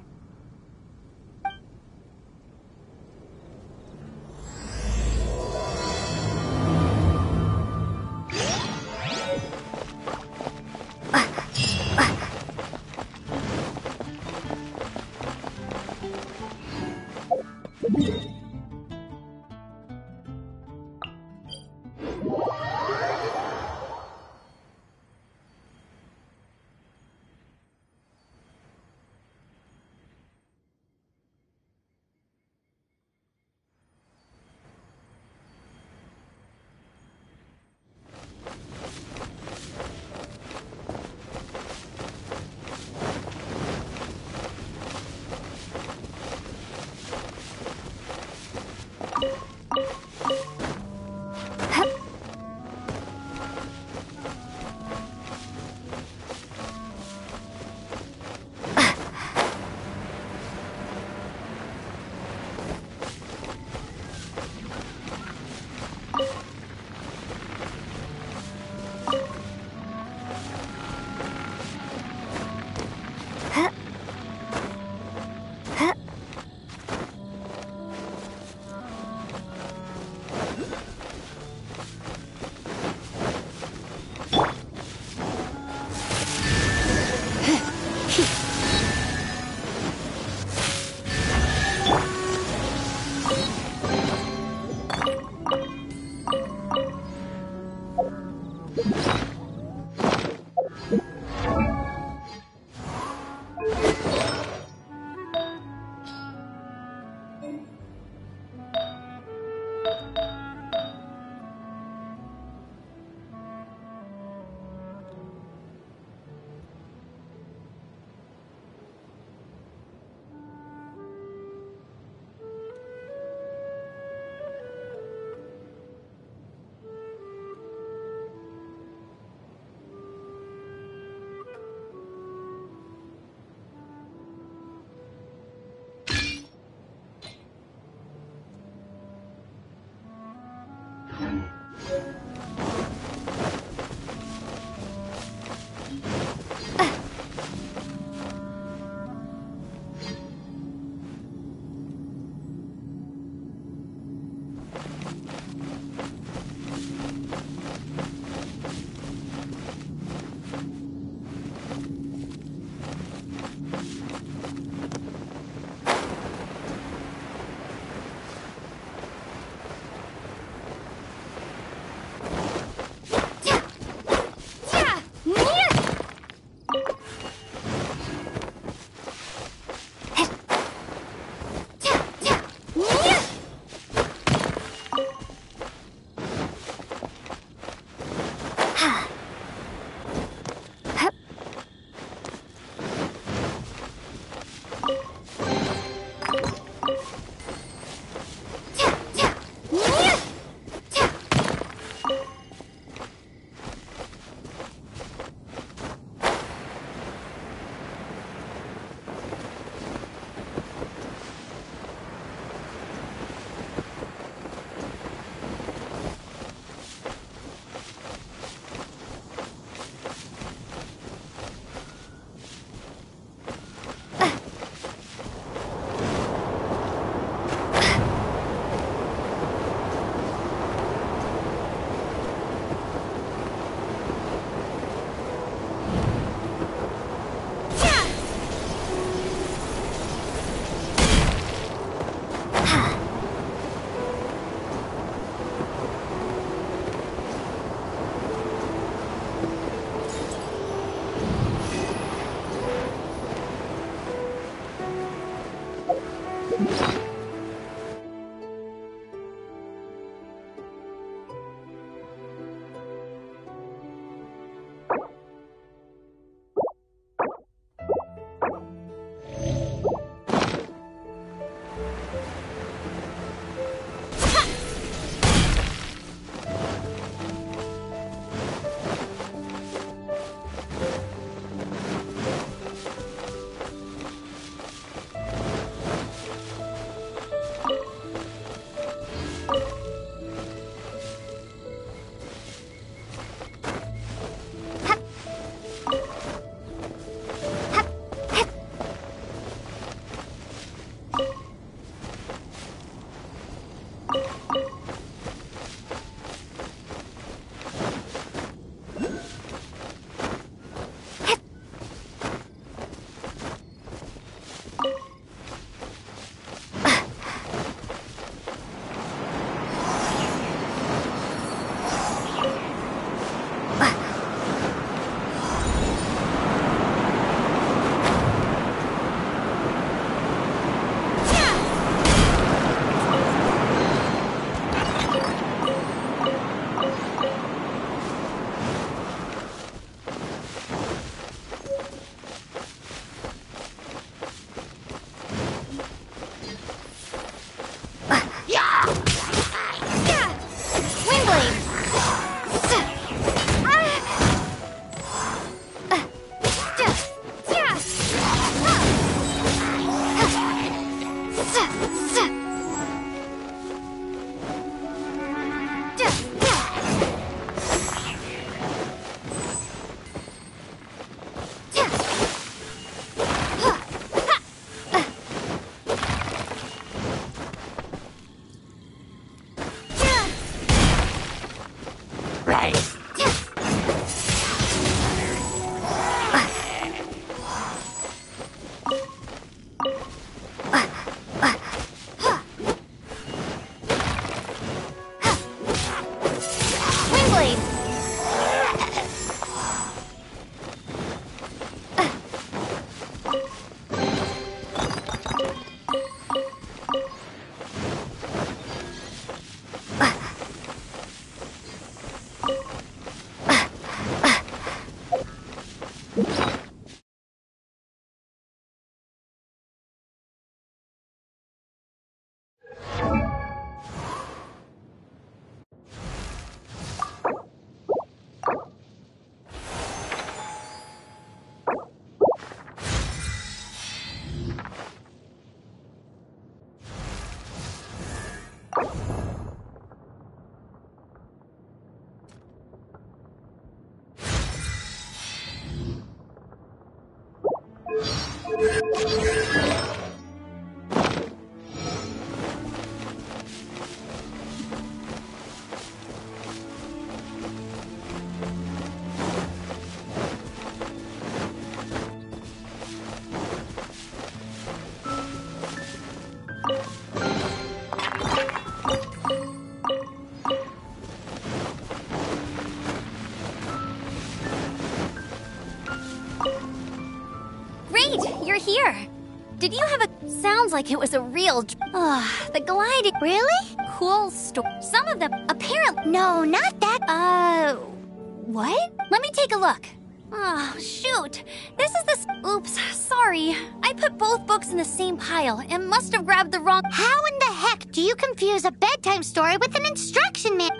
Here. Did you have a... Sounds like it was a real... the gliding... Really? Cool Some of them... Apparently... No, not that... What? Let me take a look. Oh, shoot. This is the... Oops, sorry. I put both books in the same pile and must have grabbed the wrong... How in the heck do you confuse a bedtime story with an instruction manual?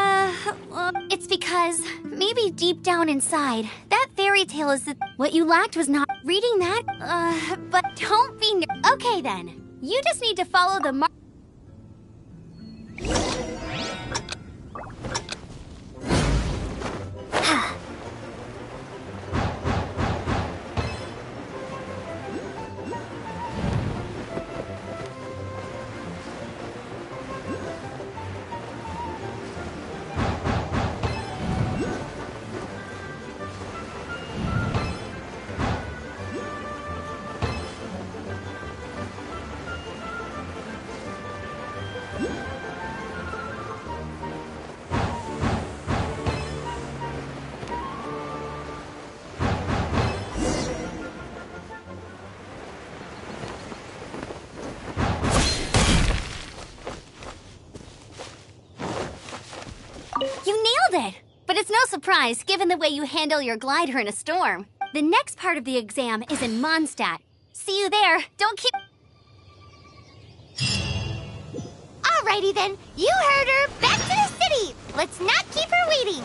It's because maybe deep down inside, that fairy tale is that what you lacked was not reading that. But don't be... Okay then. You just need to follow the But it's no surprise, given the way you handle your glider in a storm. The next part of the exam is in Mondstadt. See you there. Don't keep... Alrighty then. You heard her. Back to the city. Let's not keep her waiting.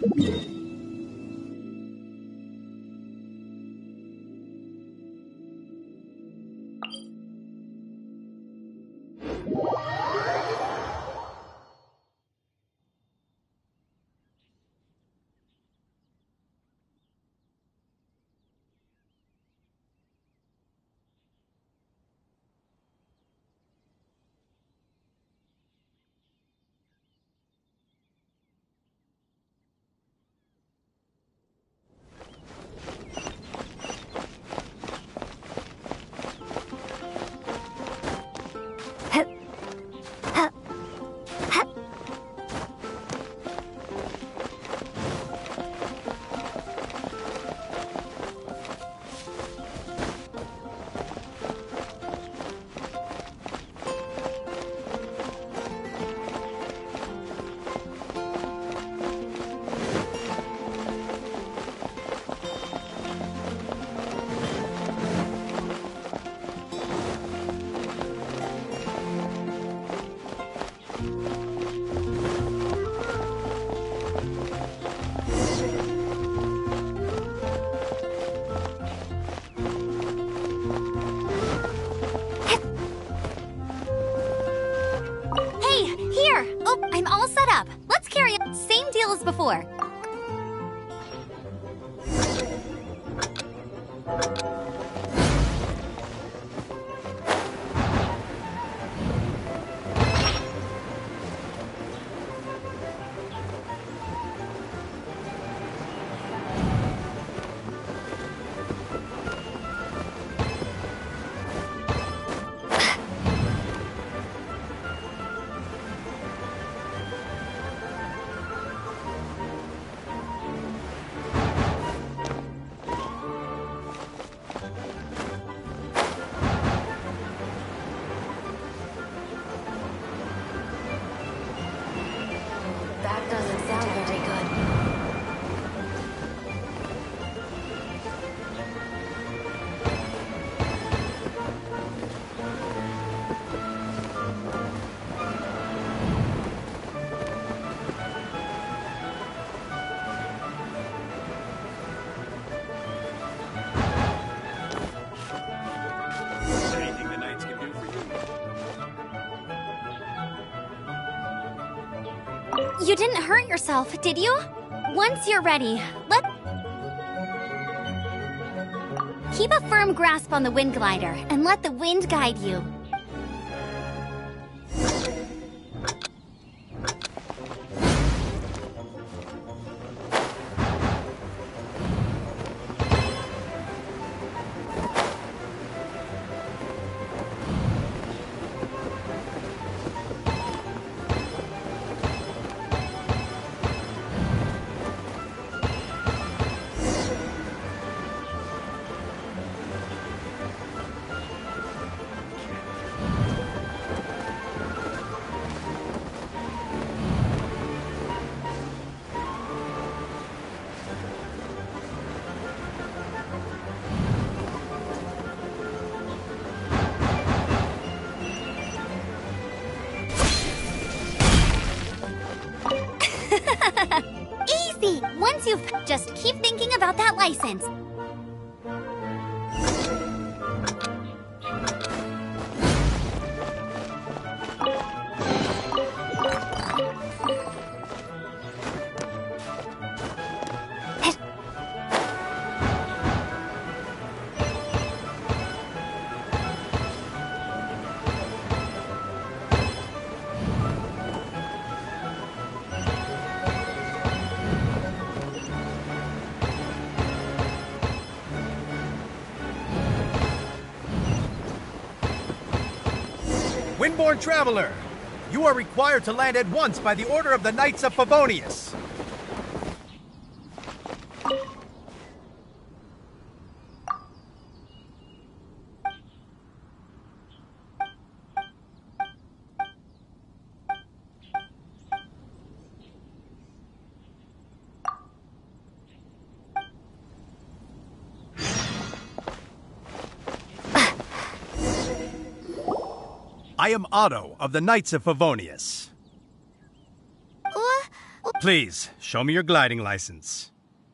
I'm all set up. Let's carry on. Same deal as before. That doesn't sound very good. Anything the Knights can do for you? You didn't hurt yourself, did you? Once you're ready, keep a firm grasp on the wind glider and let the wind guide you. Easy! Once you've... Just keep thinking about that license. Windborne Traveler, you are required to land at once by the order of the Knights of Favonius. I am Otto of the Knights of Favonius. Please, show me your gliding license.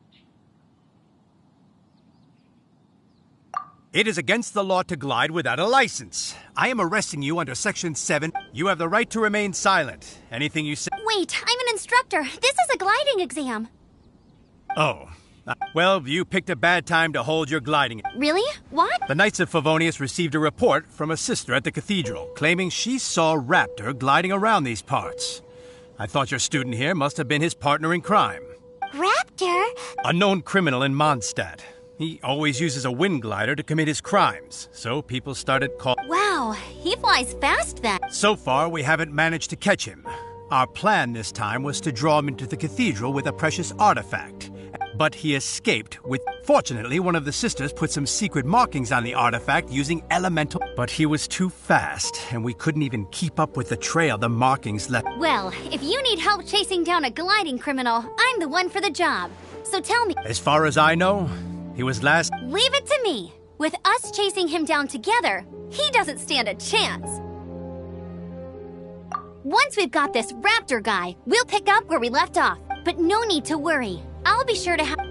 It is against the law to glide without a license. I am arresting you under Section 7. You have the right to remain silent. Anything you say... Wait, I'm an instructor. This is a gliding exam. Oh. Well, you picked a bad time to hold your gliding. Really? What? The Knights of Favonius received a report from a sister at the cathedral, claiming she saw Raptor gliding around these parts. I thought your student here must have been his partner in crime. Raptor? A known criminal in Mondstadt. He always uses a wind glider to commit his crimes, so people started calling... Wow, he flies fast then. So far, we haven't managed to catch him. Our plan this time was to draw him into the cathedral with a precious artifact. But he escaped with... Fortunately, one of the sisters put some secret markings on the artifact using elemental... But he was too fast, and we couldn't even keep up with the trail the markings left. Well, if you need help chasing down a gliding criminal, I'm the one for the job. So tell me... As far as I know, he was last... Leave it to me. With us chasing him down together, he doesn't stand a chance. Once we've got this Raptor guy, we'll pick up where we left off. But no need to worry. I'll be sure to have...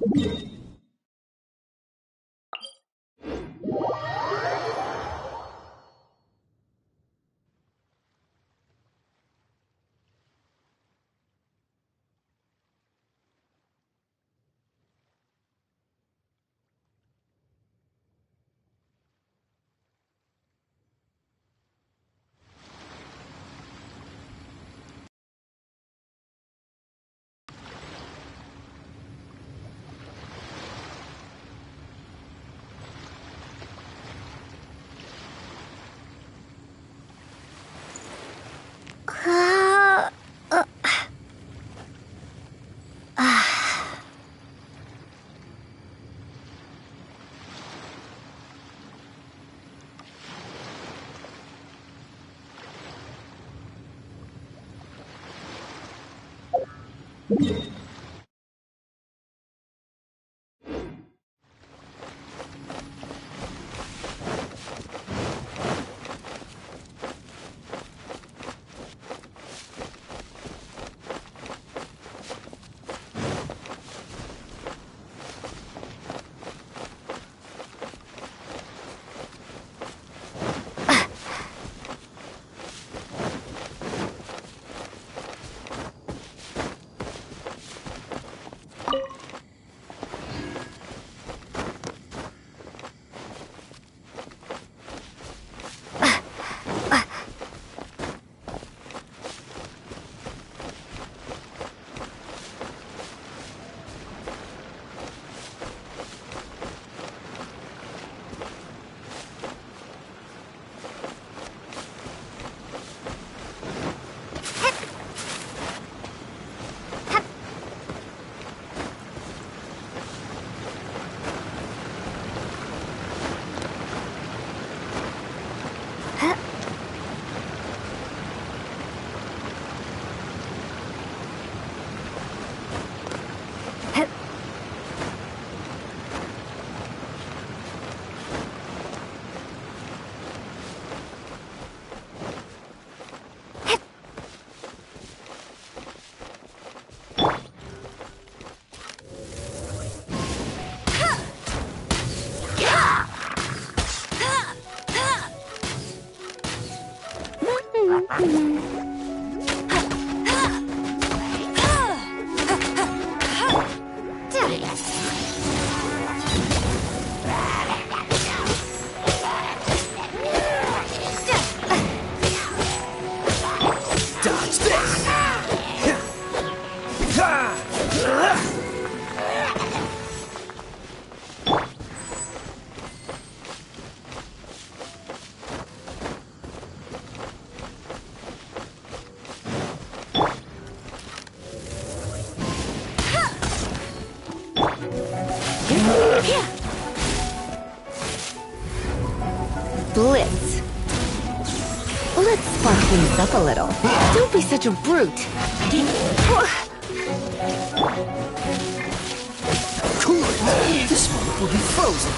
Blitz. Let's spark things up a little. Don't be such a brute. Cool it. This one will be frozen.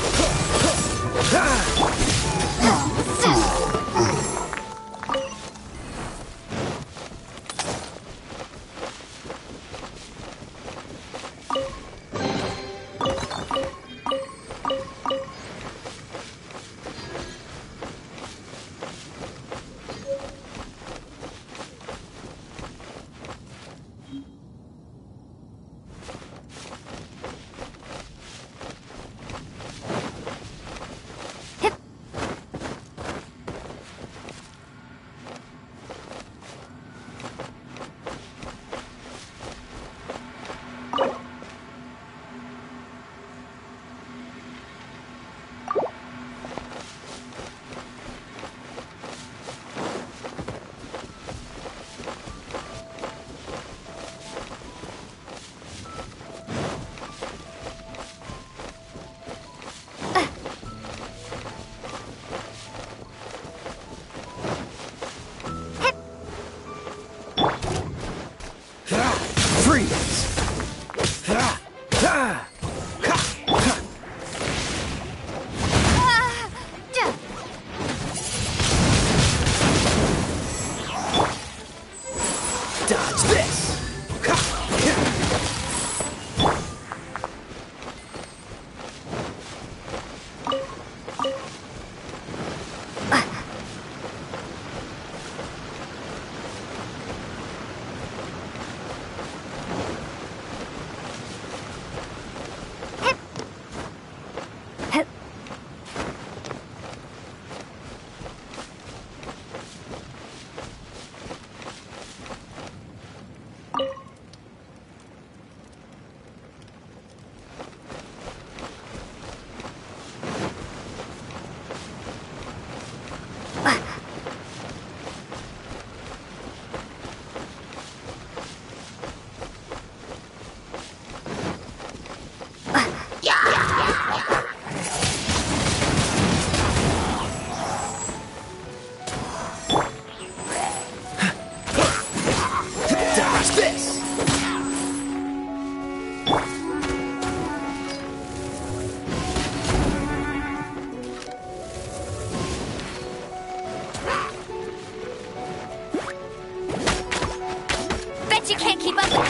Bet you can't keep up with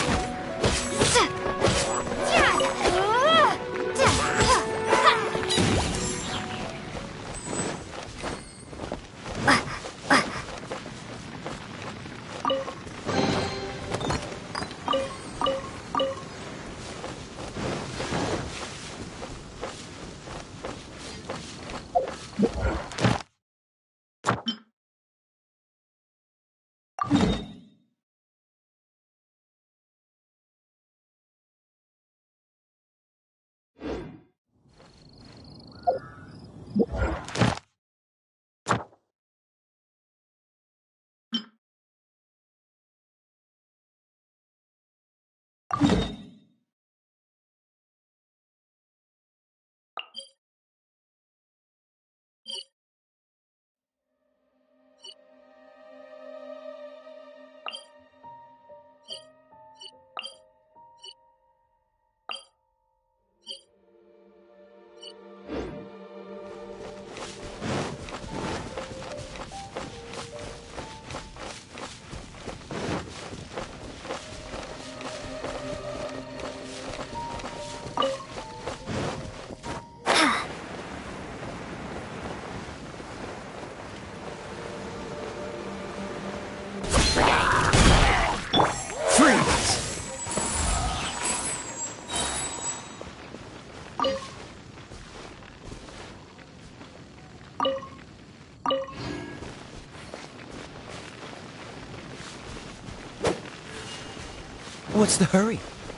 What's the hurry?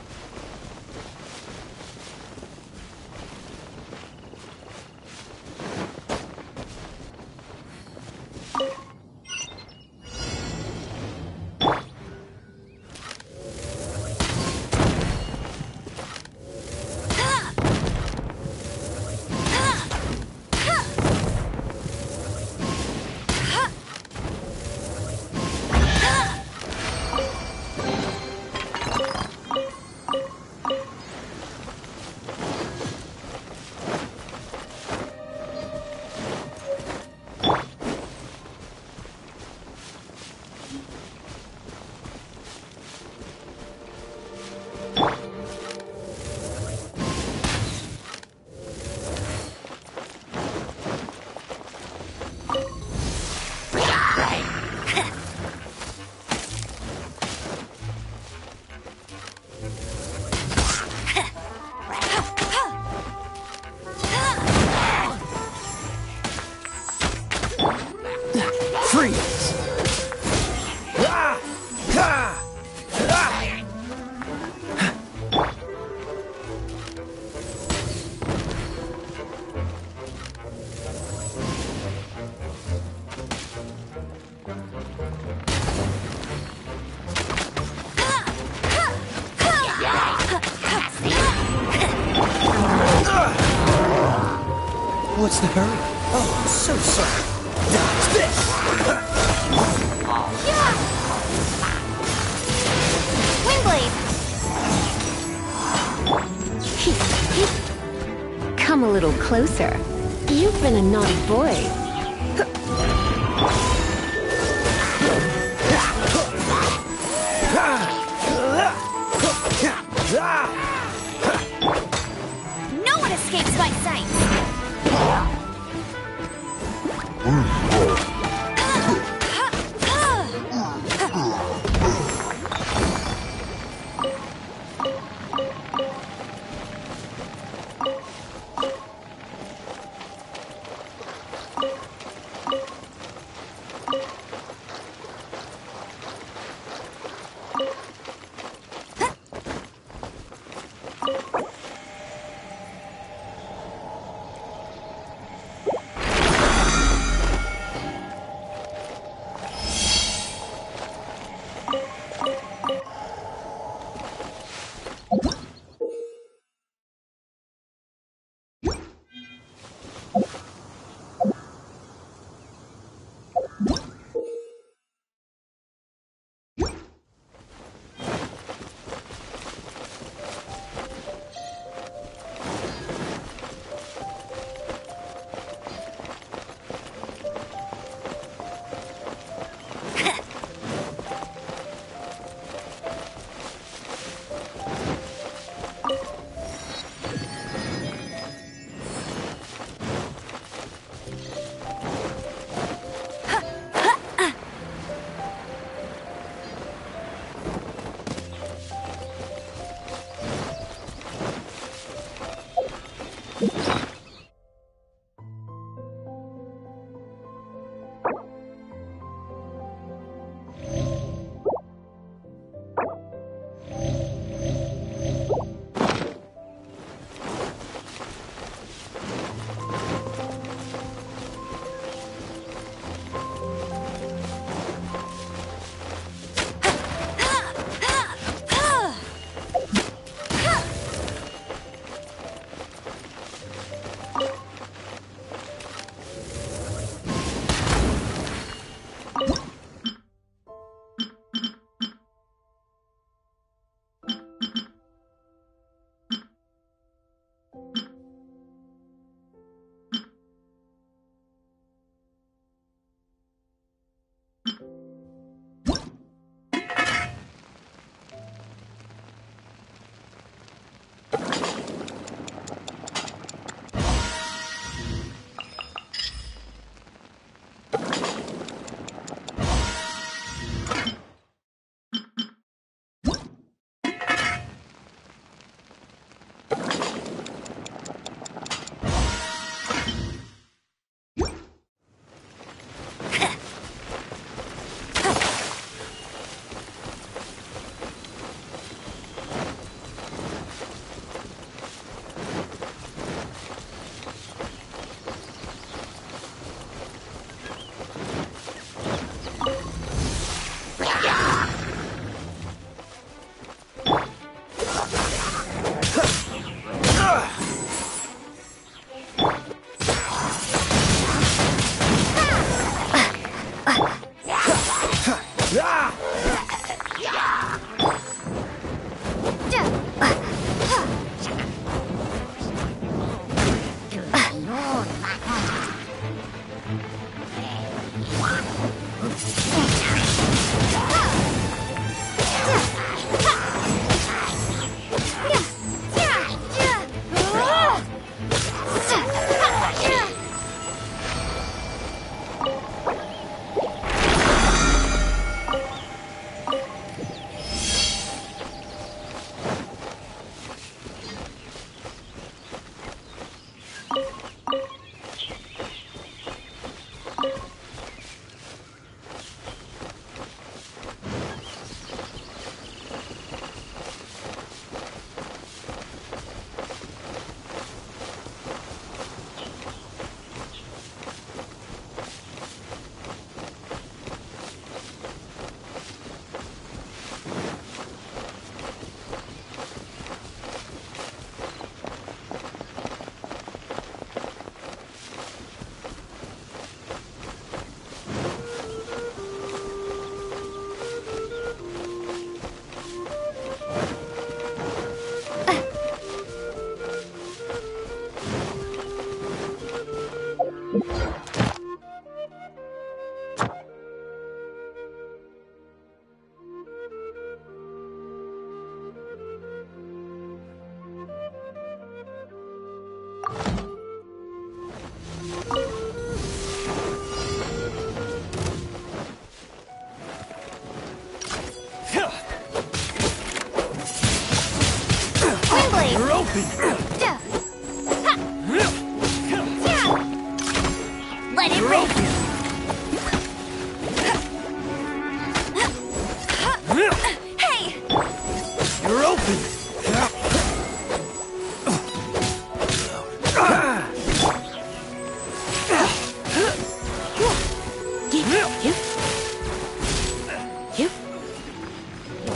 What's the hurry? Oh, I'm so sorry. Dodge this! Windblade! Come a little closer. You've been a naughty boy. No one escapes my sight!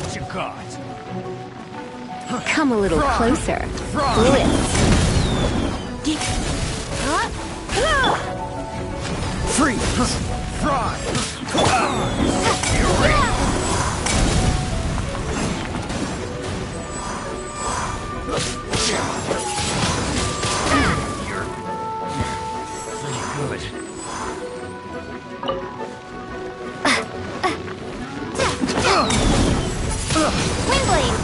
what you got. Come a little closer. Blitz. Freeze! Fry! Windblade!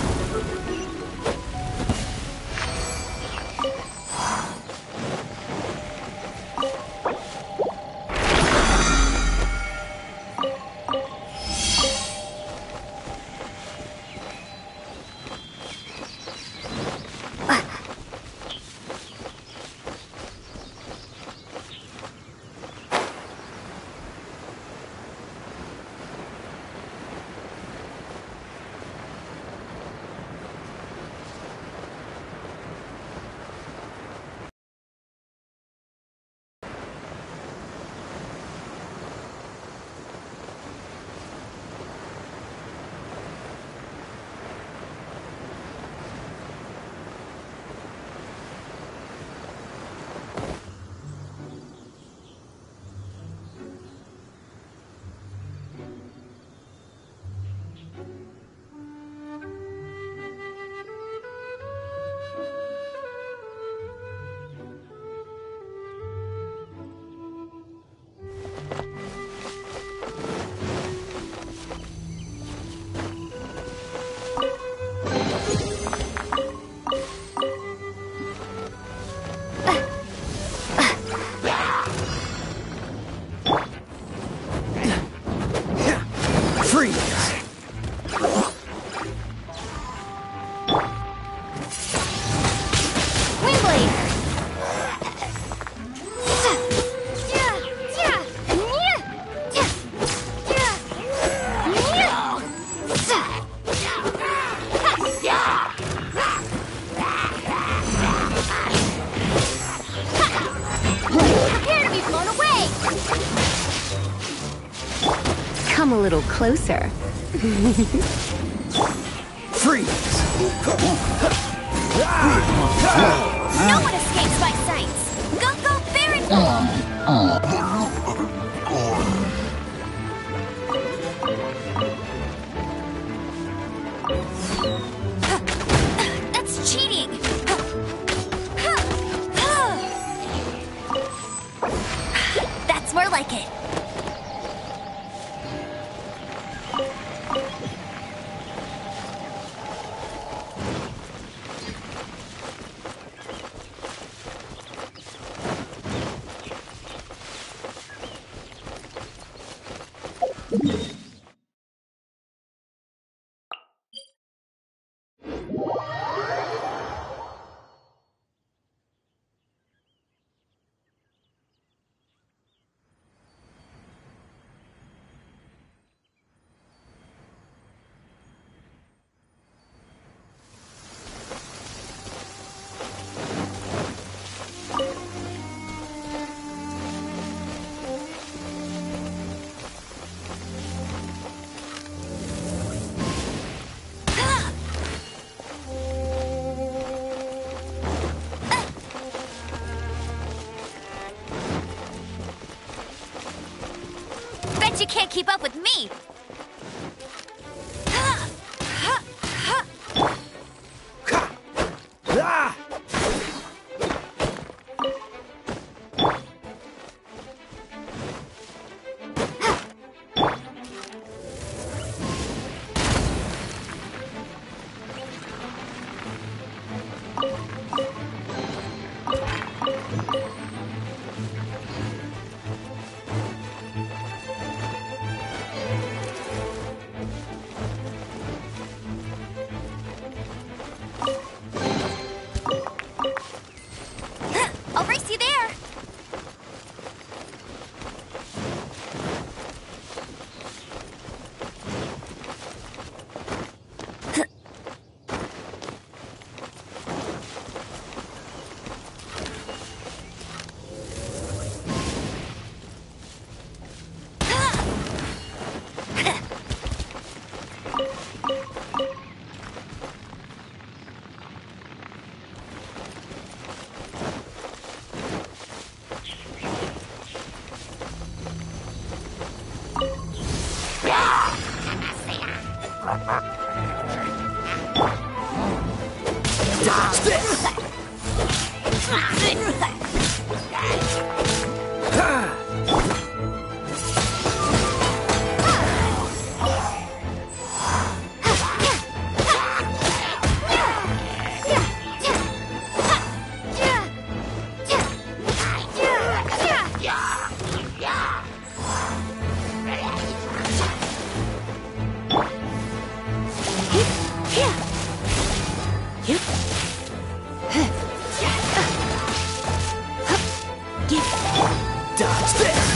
Come a little closer. Freeze! No one escapes my sights! Go, Baron! That's cheating! That's more like it. You can't keep up with me! Dodge this! Dodge this!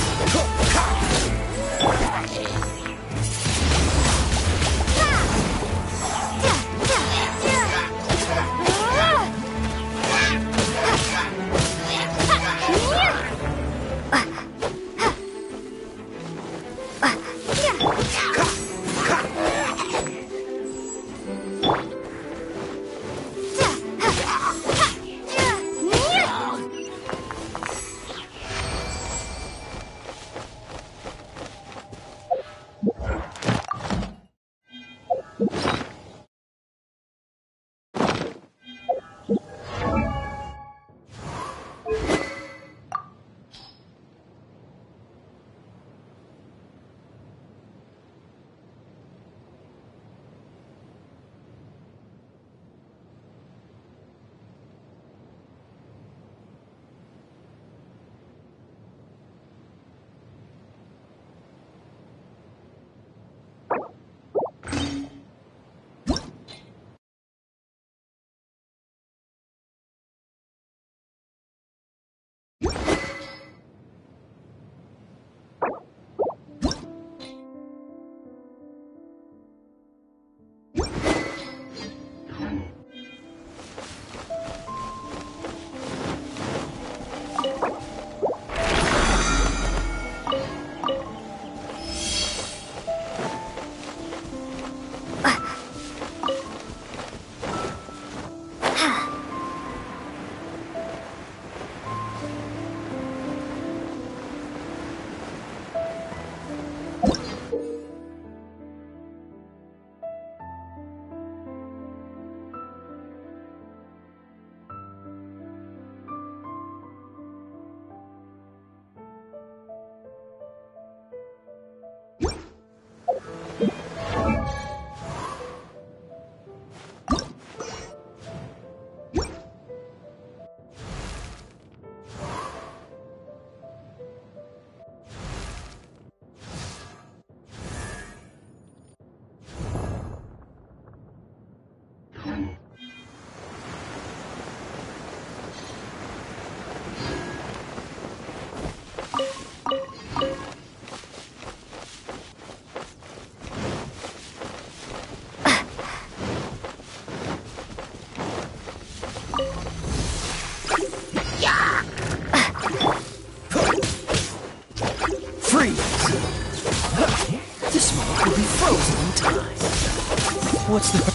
What's the...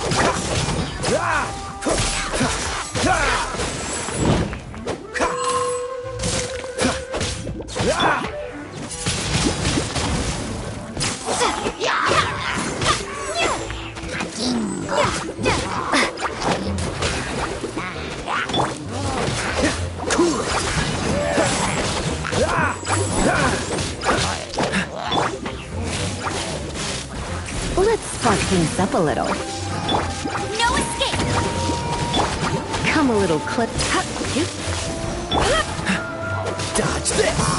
Let's spark things up a little. No escape! Come a little clip. Dodge this!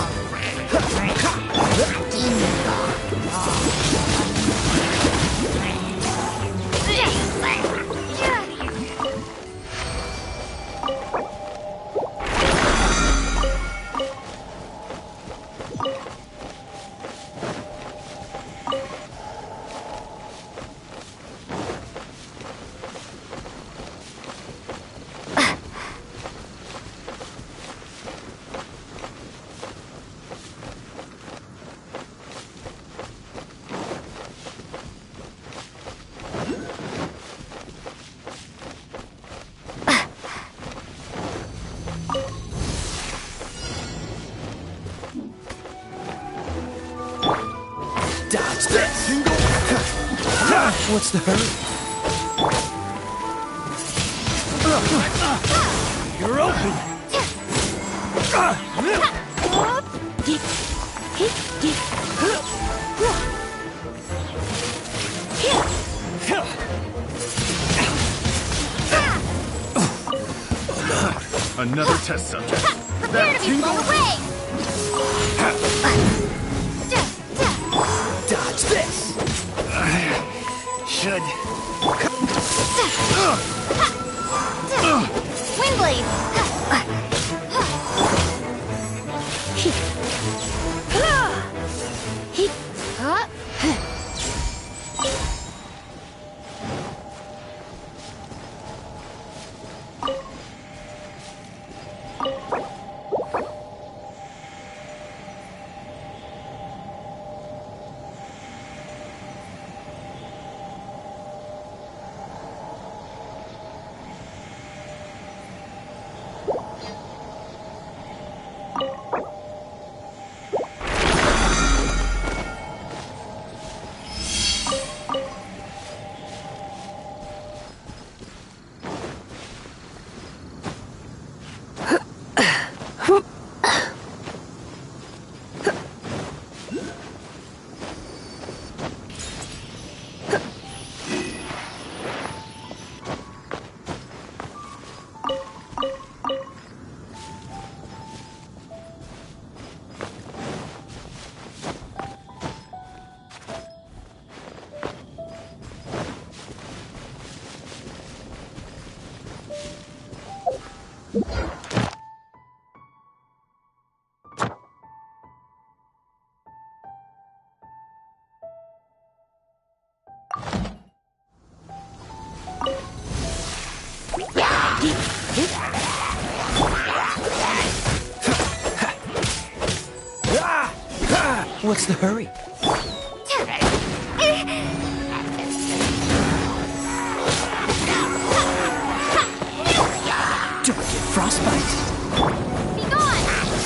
Dodge this! What's the hurry? You're open! Another test subject. Prepare to be blown away! Dodge this! Should. Windblade! What's the hurry? Don't get frostbite. Be gone!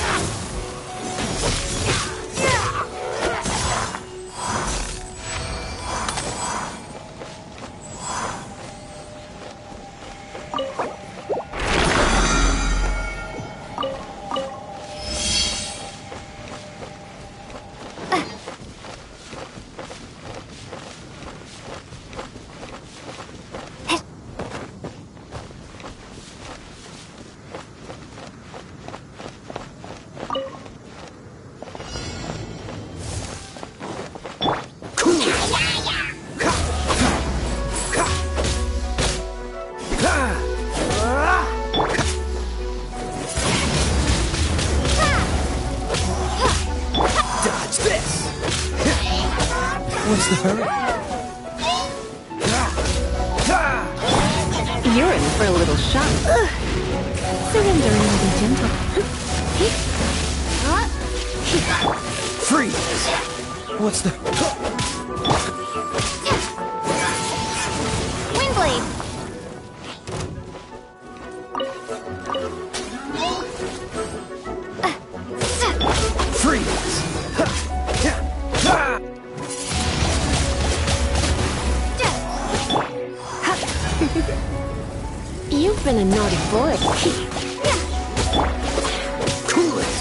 What's the hurry? You're in for a little shock. Surrender and be gentle. Freeze! What's the... Windblade! Freeze! You've been a naughty boy. Cool it!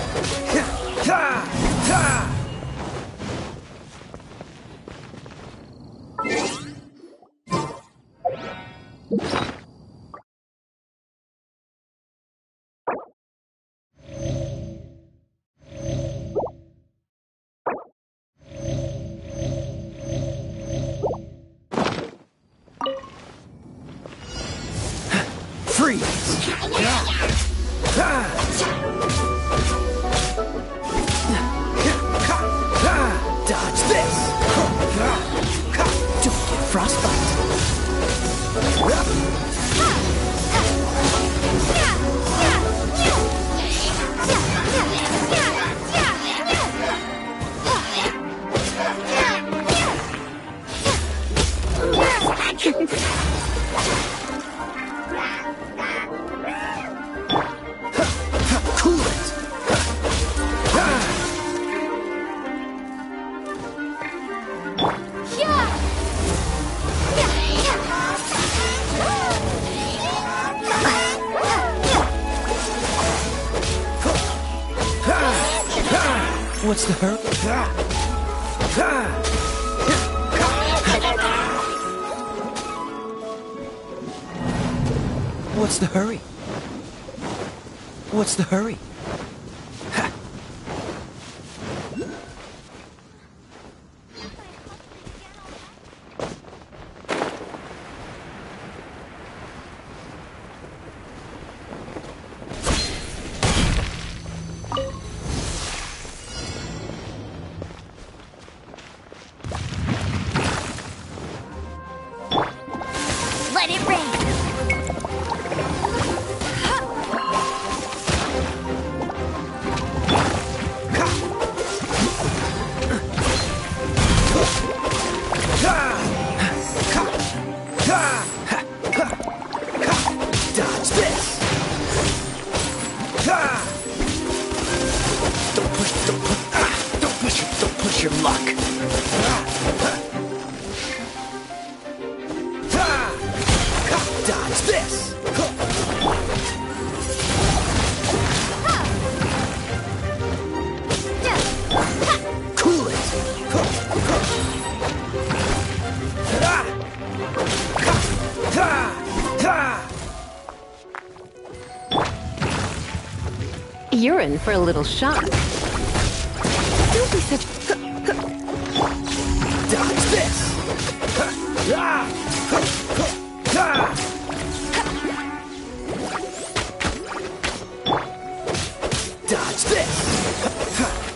Freeze! Dodge this! Don't get frostbite! Cool it! What's the hurry? What's the hurry? What's the hurry? Let it rain. Dodge this! Don't push your luck. Dodge this! Cool You're in for a little shock. Don't be such... Dodge this! Dodge this!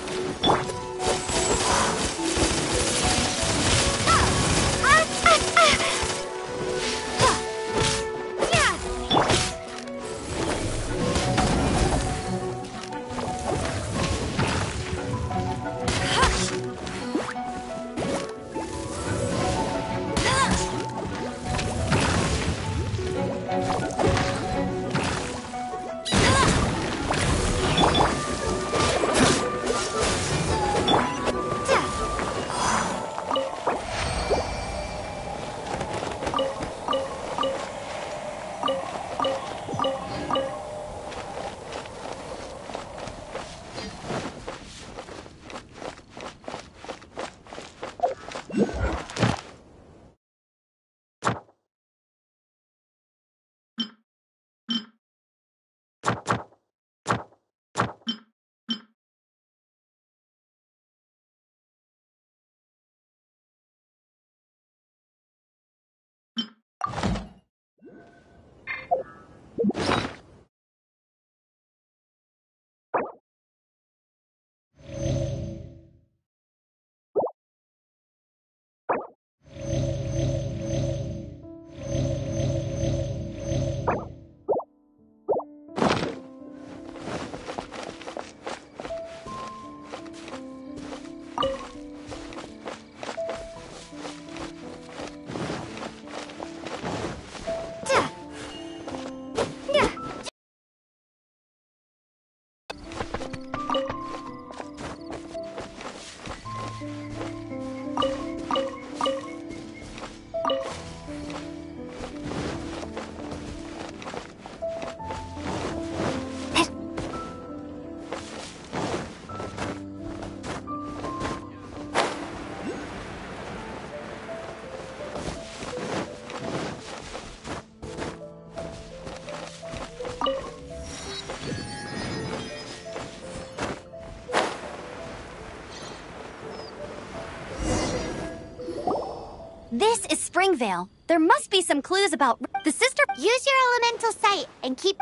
This is Springvale. There must be some clues about the sister. Use your elemental sight and keep...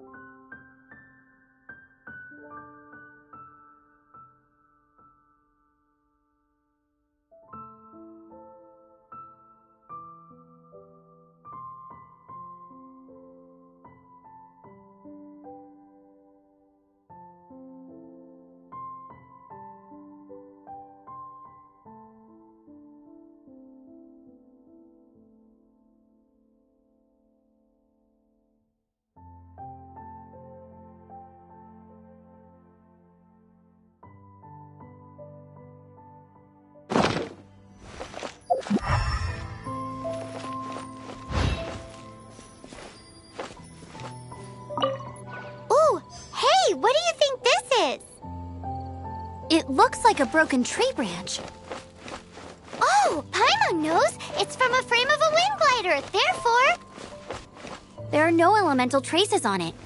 Ooh, hey, what do you think this is? It looks like a broken tree branch. Oh, Paimon knows. It's from a frame of a wind glider. Therefore, there are no elemental traces on it.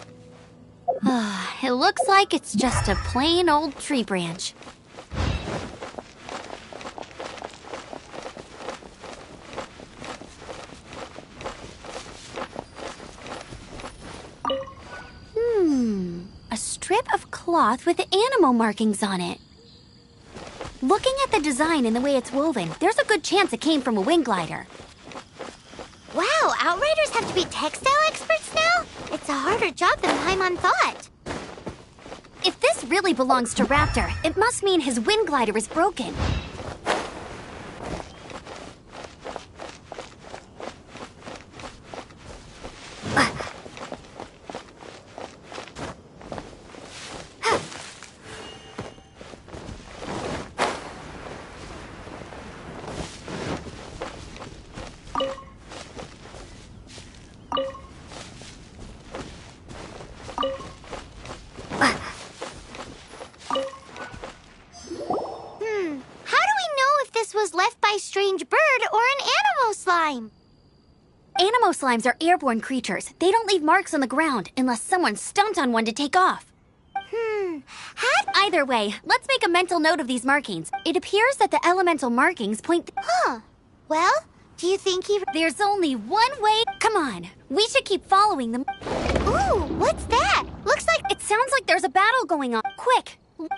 It looks like it's just a plain old tree branch. A strip of cloth with animal markings on it. Looking at the design and the way it's woven, there's a good chance it came from a wind glider. Wow, Outriders have to be textile experts now? It's a harder job than Paimon thought. If this really belongs to Raptor, it must mean his wind glider is broken. Slimes are airborne creatures. They don't leave marks on the ground unless someone stomped on one to take off. Either way, let's make a mental note of these markings. It appears that the elemental markings point... Well, do you think he... There's only one way... Come on, we should keep following them. Ooh, what's that? Looks like... It sounds like there's a battle going on. Quick!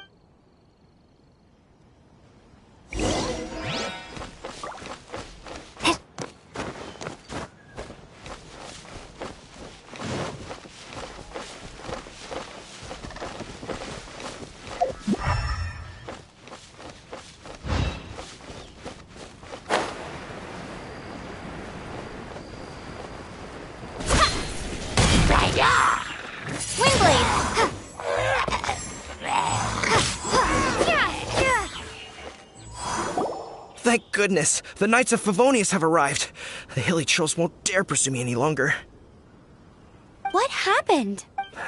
Thank goodness, the Knights of Favonius have arrived. The Hilichurls won't dare pursue me any longer. What happened?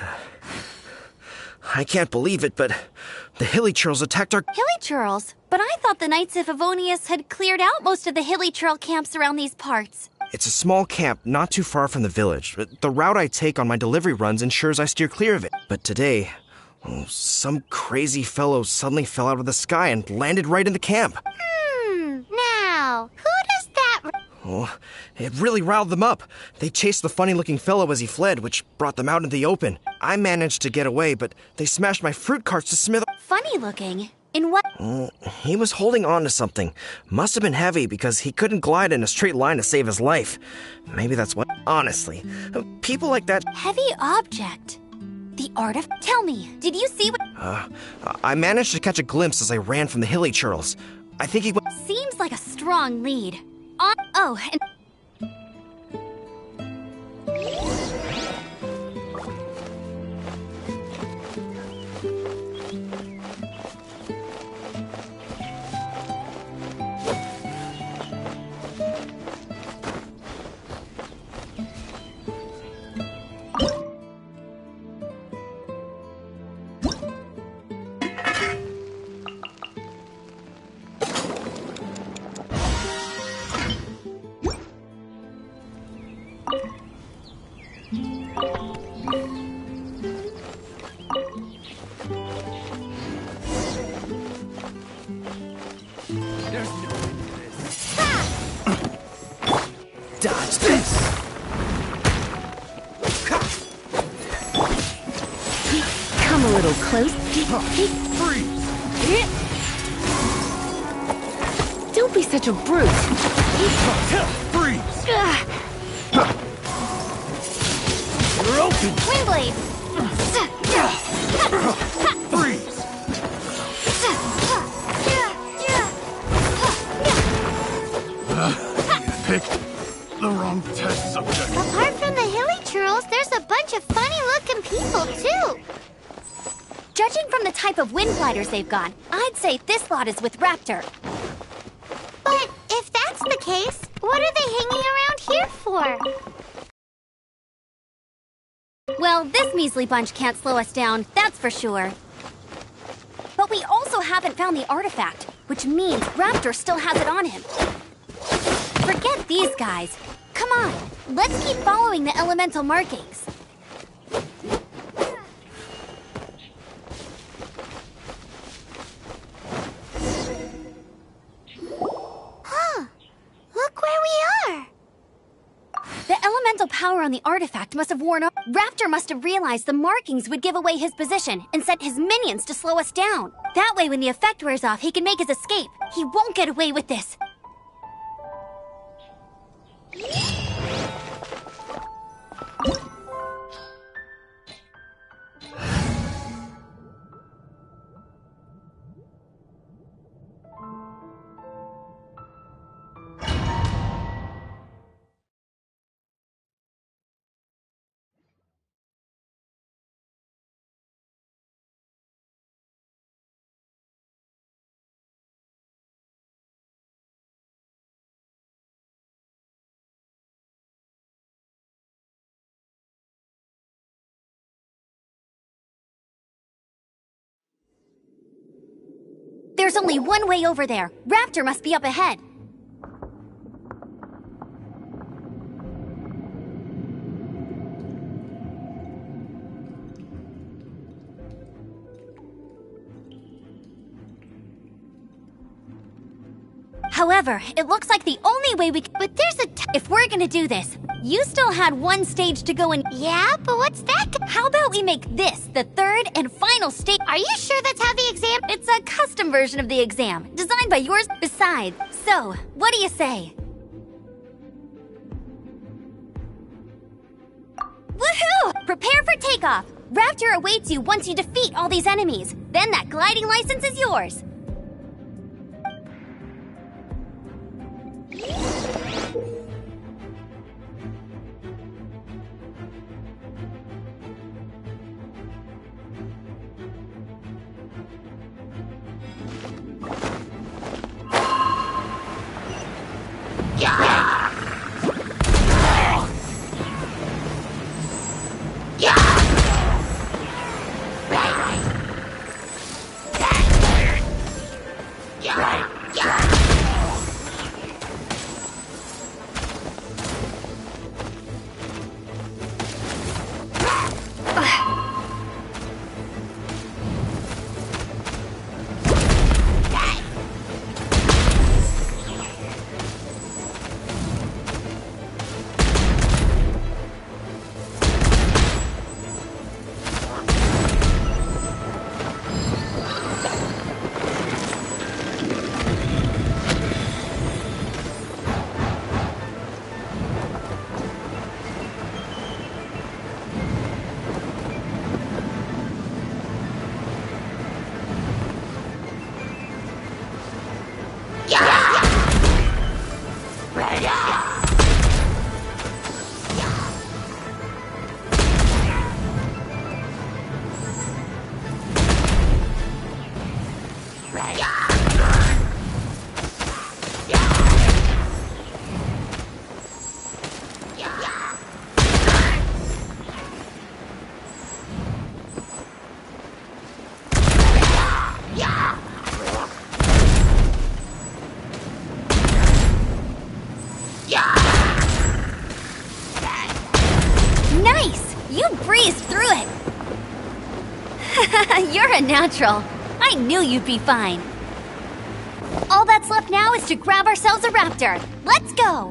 I can't believe it, but the Hilichurls attacked our... Hilichurls? But I thought the Knights of Favonius had cleared out most of the Hilichurl camps around these parts. It's a small camp not too far from the village. The route I take on my delivery runs ensures I steer clear of it. But today, some crazy fellow suddenly fell out of the sky and landed right in the camp. Now, who does that... Oh, it really riled them up. They chased the funny-looking fellow as he fled, which brought them out in the open. I managed to get away, but they smashed my fruit carts to smithereens. Funny-looking? In what... He was holding on to something. Must have been heavy because he couldn't glide in a straight line to save his life. Maybe that's what... Honestly, people like that... Heavy object. The art of... Tell me, did you see what... I managed to catch a glimpse as I ran from the Hilichurls. I think he went... Seems like a strong lead. Oh, and... a little close. Freeze! Don't be such a brute. Freeze! You're open! Windblade! Freeze! Picked the wrong test subject. Apart from the hilichurls, there's a bunch of funny-looking people, too. Judging from the type of wind gliders they've got, I'd say this lot is with Raptor. But if that's the case, what are they hanging around here for? Well, this measly bunch can't slow us down, that's for sure. But we also haven't found the artifact, which means Raptor still has it on him. Forget these guys. Come on, let's keep following the elemental markings. Look where we are! The elemental power on the artifact must have worn off. Raptor must have realized the markings would give away his position and sent his minions to slow us down. That way, when the effect wears off, he can make his escape. He won't get away with this. There's only one way over there. Raptor must be up ahead. However, it looks like the only way we can... But there's a... If we're gonna do this, you still had one stage to go in... Yeah, but what's that? How about we make this the third and final stage? Are you sure that's how the exam... It's a custom version of the exam, designed by yours. Besides, so, what do you say? Woohoo! Prepare for takeoff! Raptor awaits you once you defeat all these enemies. Then that gliding license is yours. You're a natural. I knew you'd be fine. All that's left now is to grab ourselves a raptor. Let's go!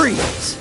Freeze!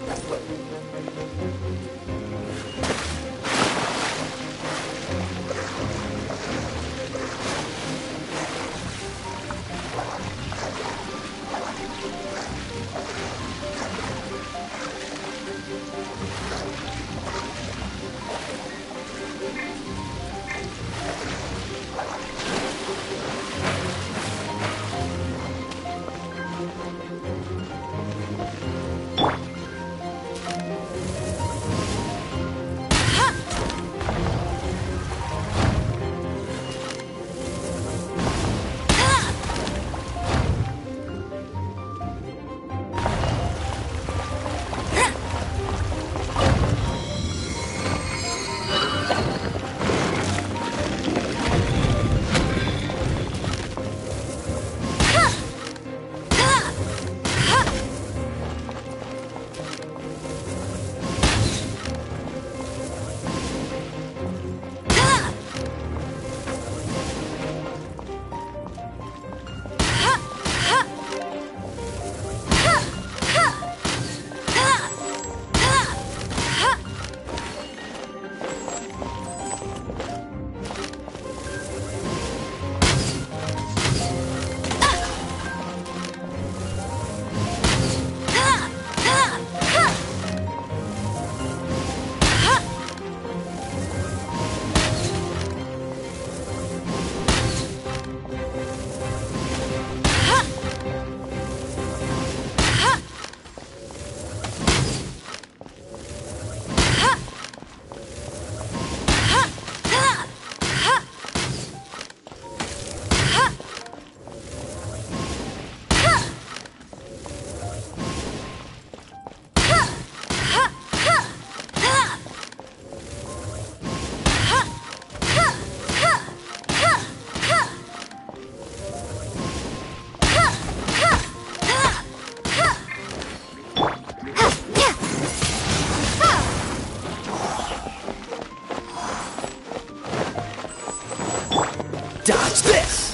Dodge this!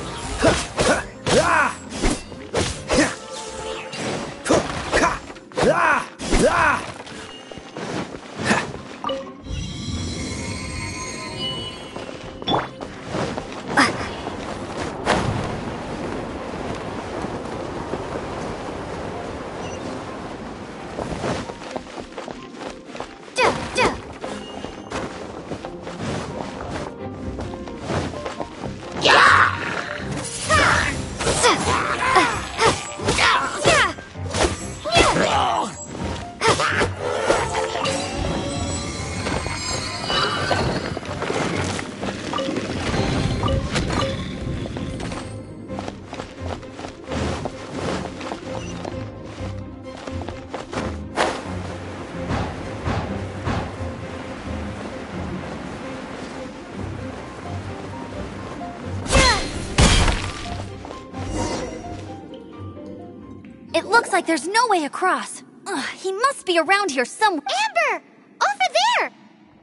It looks like there's no way across. Ugh, he must be around here somewhere. Amber! Over there!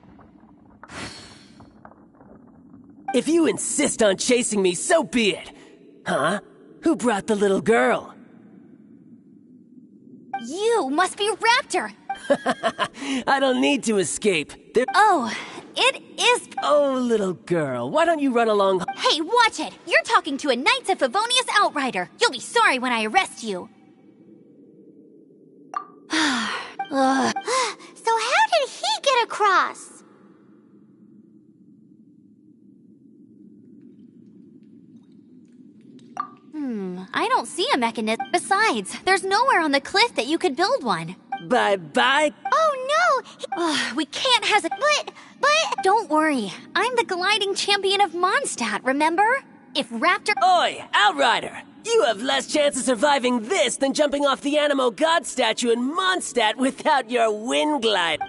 If you insist on chasing me, so be it. Huh? Who brought the little girl? You must be Raptor! I don't need to escape. Oh, it is... Oh, little girl, why don't you run along... Hey, watch it! You're talking to a Knights of Favonius outrider. You'll be sorry when I arrest you. So how did he get across? I don't see a mechanism. Besides, there's nowhere on the cliff that you could build one. Bye-bye. Oh no! We can't hesitate. But... Don't worry. I'm the gliding champion of Mondstadt, remember? If Raptor... Oi, Outrider! You have less chance of surviving this than jumping off the Animo God statue in Mondstadt without your wind glide.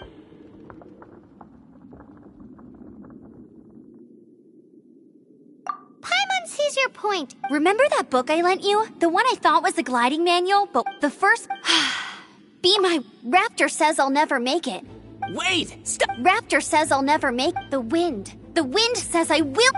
Paimon sees your point. Remember that book I lent you? The one I thought was the gliding manual, but the first... Be my... Raptor says I'll never make it. Wait! Stop! Raptor says I'll never make the wind. The wind says I will...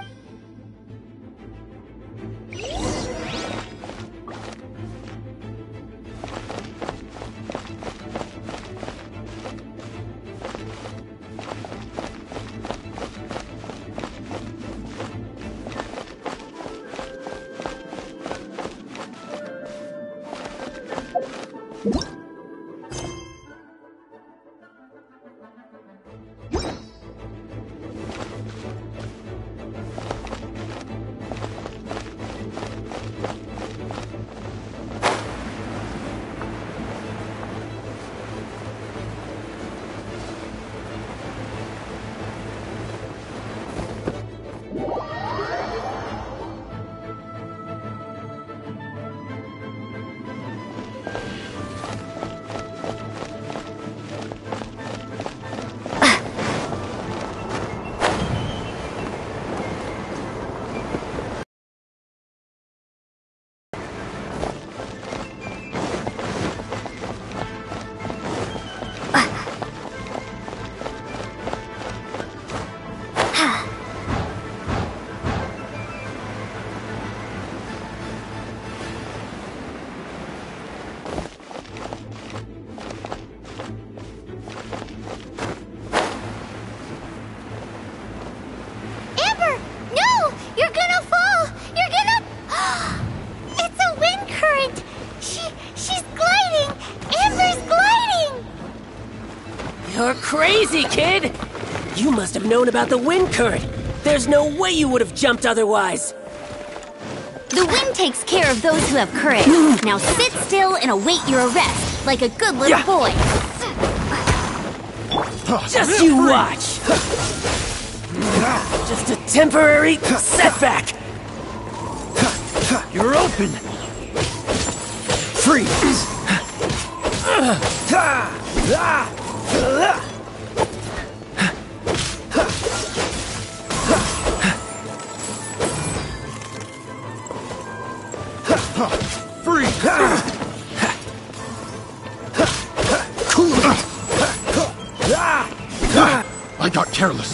You're crazy, kid! You must have known about the wind current. There's no way you would have jumped otherwise. The wind takes care of those who have courage. Now sit still and await your arrest, like a good little boy. Just you watch! Just a temporary setback! You're open! Freeze! Freeze! Cool it! I got careless.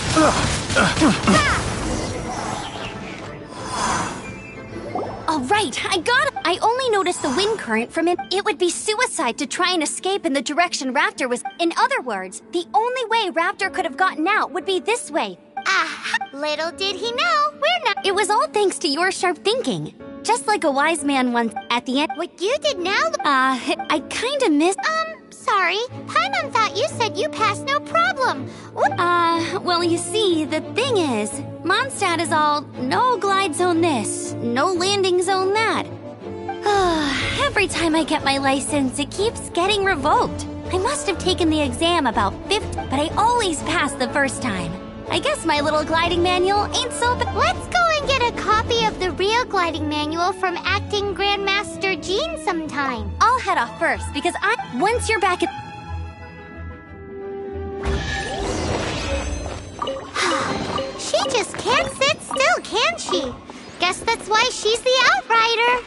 All right, I got it. I only noticed the wind current from it. It would be suicide to try and escape in the direction Raptor was. In other words, the only way Raptor could have gotten out would be this way. Ah, little did he know, we're not. It was all thanks to your sharp thinking. Just like a wise man once at the end. What you did now? I kinda missed. Sorry. Paimon thought you said you passed no problem. What? Well, you see, the thing is, Mondstadt is all no glide zone this, no landing zone that. Every time I get my license, it keeps getting revoked. I must have taken the exam about 50, but I always pass the first time. I guess my little gliding manual ain't so bad. Let's go and get a copy of the real gliding manual from Acting Grandmaster Jean sometime. I'll head off first, because once you're back at... She just can't sit still, can she? Guess that's why she's the Outrider.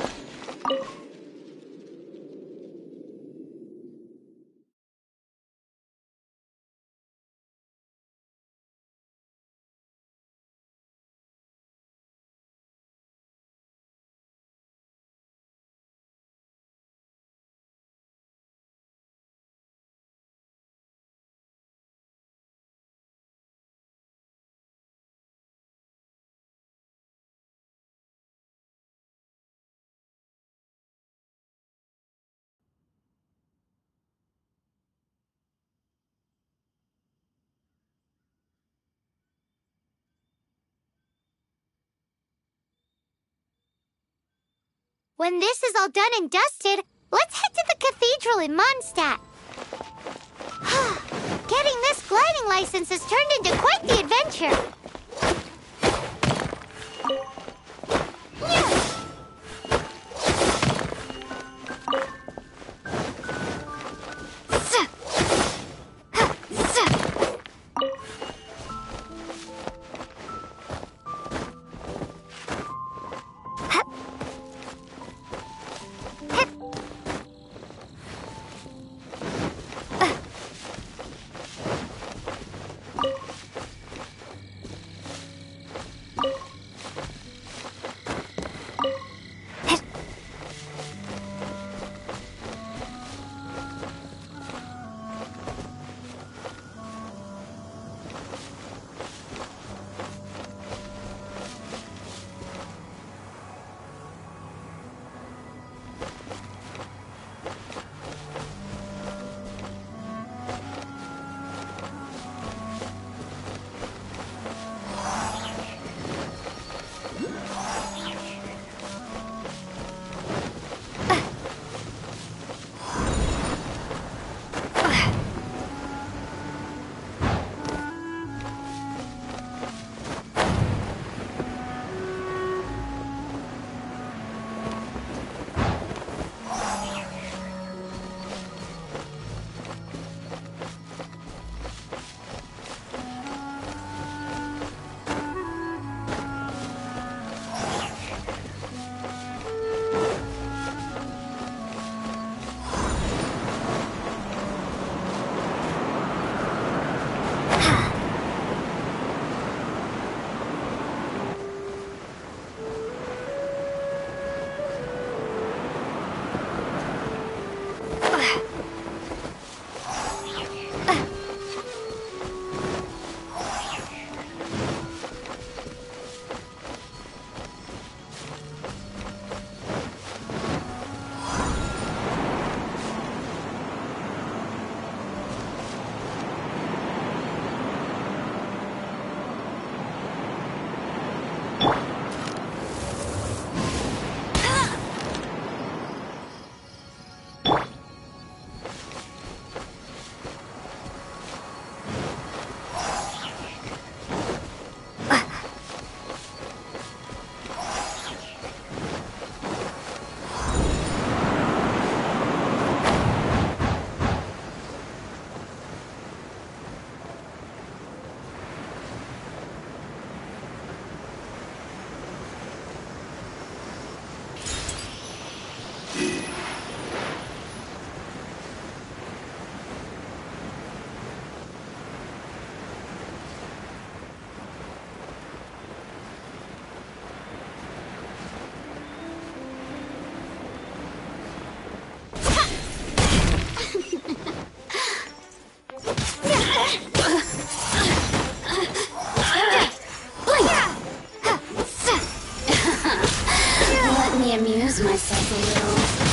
When this is all done and dusted, let's head to the cathedral in Mondstadt. Getting this gliding license has turned into quite the adventure. excuse myself a little.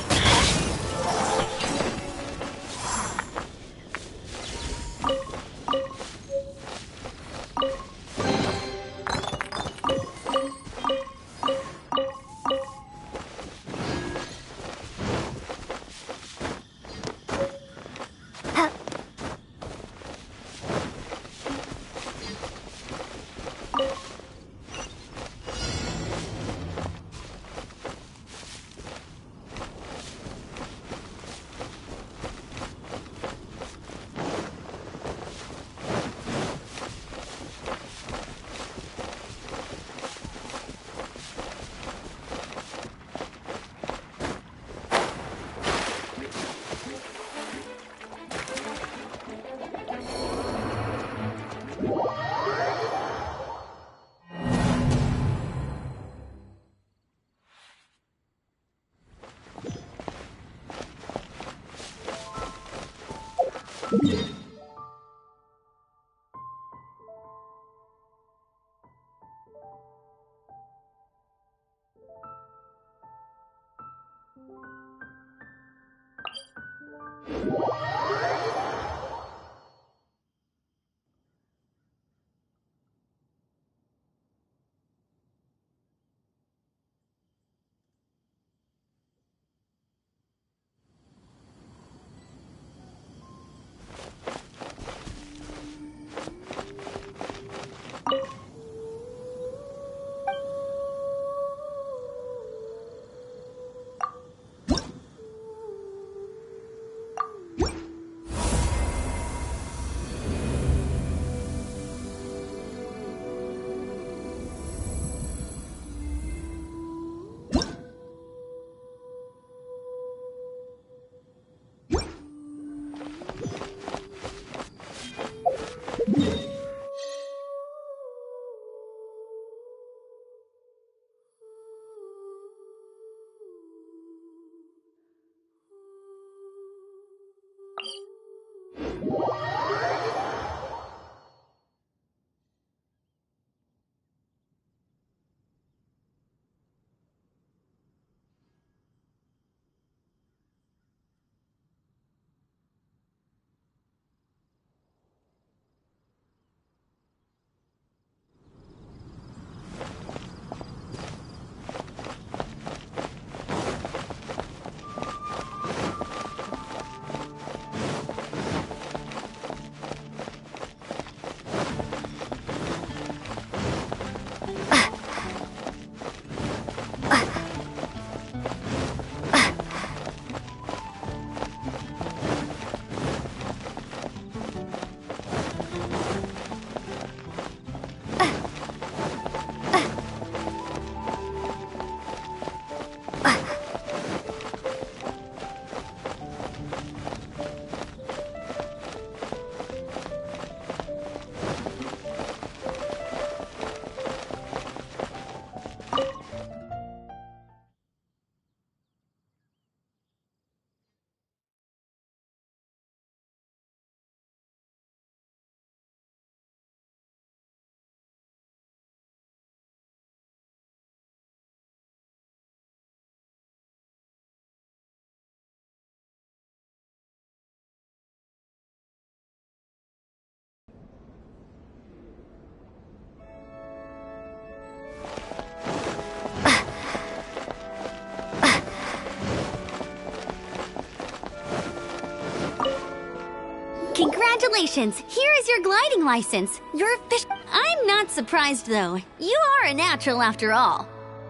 Congratulations! Here is your gliding license. You're fish. I'm not surprised, though. You are a natural after all.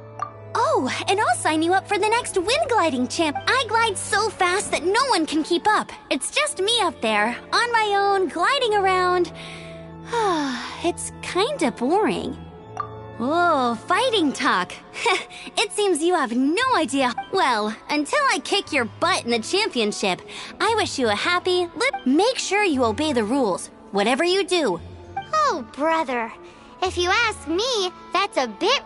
Oh, and I'll sign you up for the next wind gliding champ. I glide so fast that no one can keep up. It's just me up there, on my own, gliding around. It's kinda boring. Oh, fighting talk. It seems you have no idea. Well, until I kick your butt in the championship, I wish you a happy... Make sure you obey the rules, whatever you do. Oh, brother. If you ask me, that's a bit...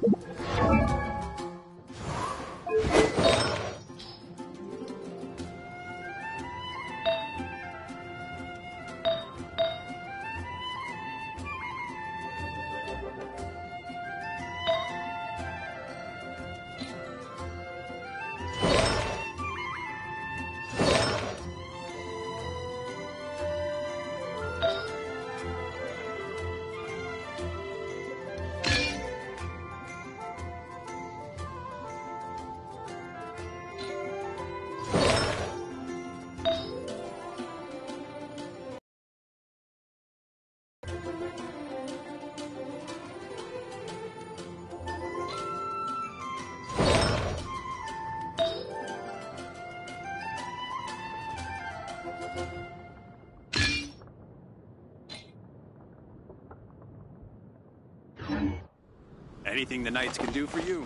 Anything the Knights can do for you?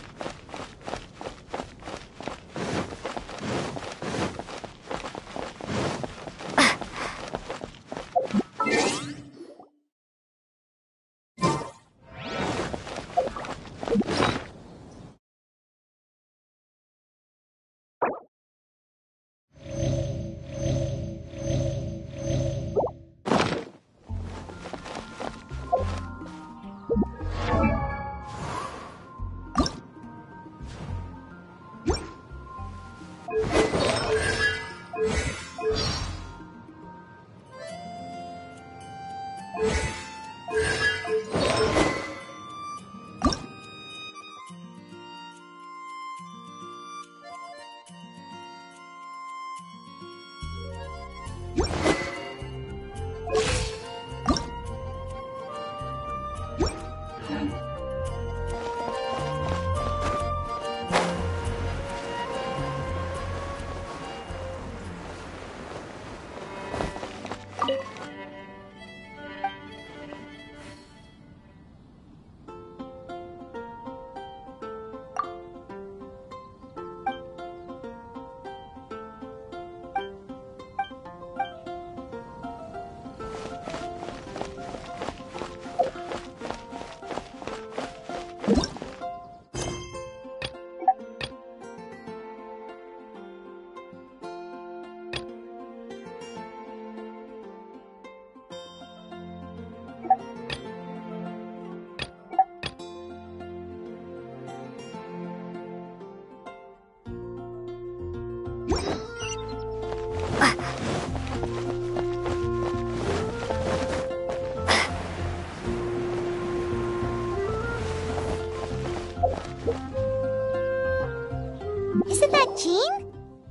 Isn't that Jean?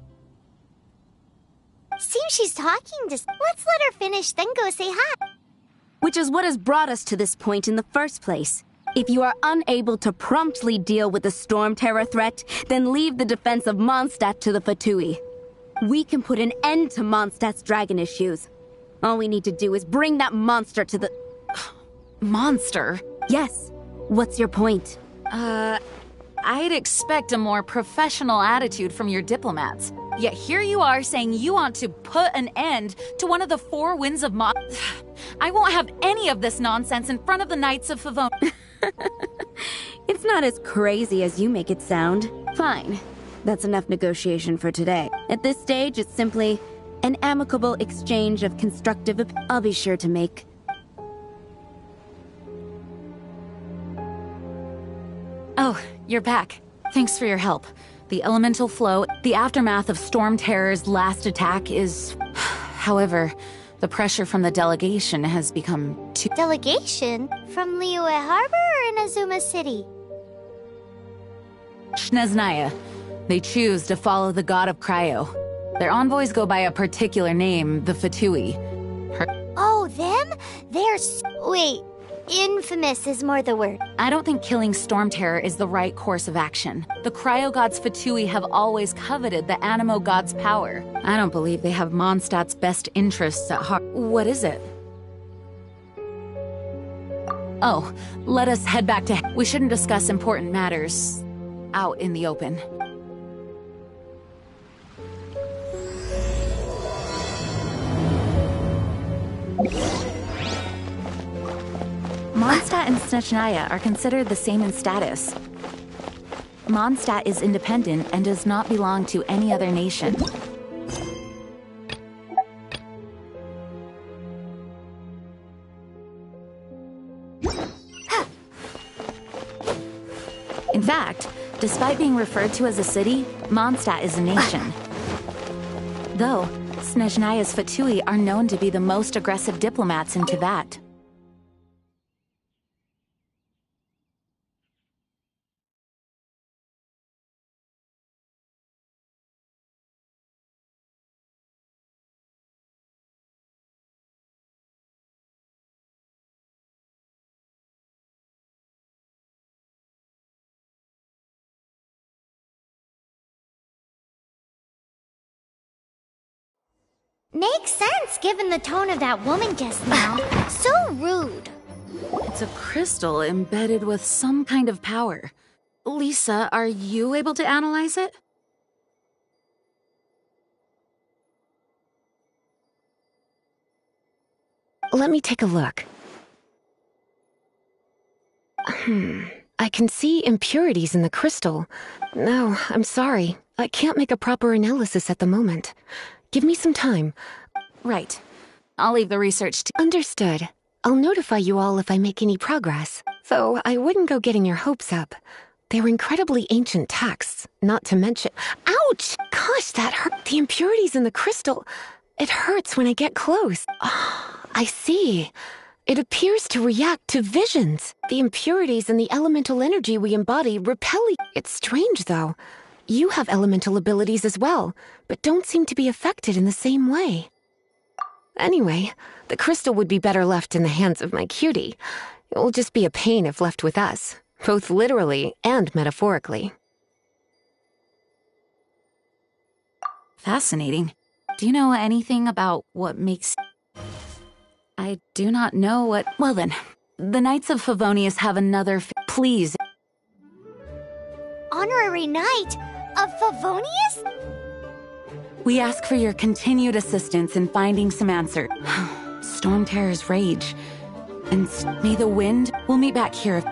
Seems she's talking to... Let's let her finish, then go say hi. Which is what has brought us to this point in the first place. If you are unable to promptly deal with the Storm Terror threat, then leave the defense of Mondstadt to the Fatui. We can put an end to Mondstadt's dragon issues. All we need to do is bring that monster to the... Monster? Yes. What's your point? I'd expect a more professional attitude from your diplomats. Yet here you are saying you want to put an end to one of the four winds of I won't have any of this nonsense in front of the Knights of Favonius. It's not as crazy as you make it sound. Fine. That's enough negotiation for today. At this stage, it's simply an amicable exchange of constructive I'll be sure to make. Oh, you're back. Thanks for your help. The elemental flow, the aftermath of Storm Terror's last attack is... However, the pressure from the delegation has become too... Delegation? From Liyue Harbor or Inazuma City? Snezhnaya. They choose to follow the god of Cryo. Their envoys go by a particular name, the Fatui. Oh, them? Wait, infamous is more the word. I don't think killing Storm Terror is the right course of action. The Cryo gods Fatui have always coveted the Anemo god's power. I don't believe they have Mondstadt's best interests at heart. What is it? Oh, let us head back to... We shouldn't discuss important matters out in the open. Mondstadt and Snezhnaya are considered the same in status. Mondstadt is independent and does not belong to any other nation. In fact, despite being referred to as a city, Mondstadt is a nation. Though, Snezhnaya's Fatui are known to be the most aggressive diplomats in Teyvat. Makes sense given the tone of that woman just now. So rude. It's a crystal embedded with some kind of power. Lisa, are you able to analyze it? Let me take a look. I can see impurities in the crystal. No, I'm sorry. I can't make a proper analysis at the moment. Give me some time. Right. I'll leave the research to— Understood. I'll notify you all if I make any progress. Though I wouldn't go getting your hopes up. They're incredibly ancient texts, not to mention— Ouch! Gosh, that hurt. The impurities in the crystal. It hurts when I get close. Oh, I see. It appears to react to visions. The impurities and the elemental energy we embody repel. It's strange, though. You have elemental abilities as well, but don't seem to be affected in the same way. Anyway, the crystal would be better left in the hands of my cutie. It will just be a pain if left with us, both literally and metaphorically. Fascinating. Do you know anything about what makes— I do not know what— Well then, the Knights of Favonius have another— Please. Honorary Knight of Favonius? We ask for your continued assistance in finding some answer. Storm Terror's rage. And may the wind— We'll meet back here.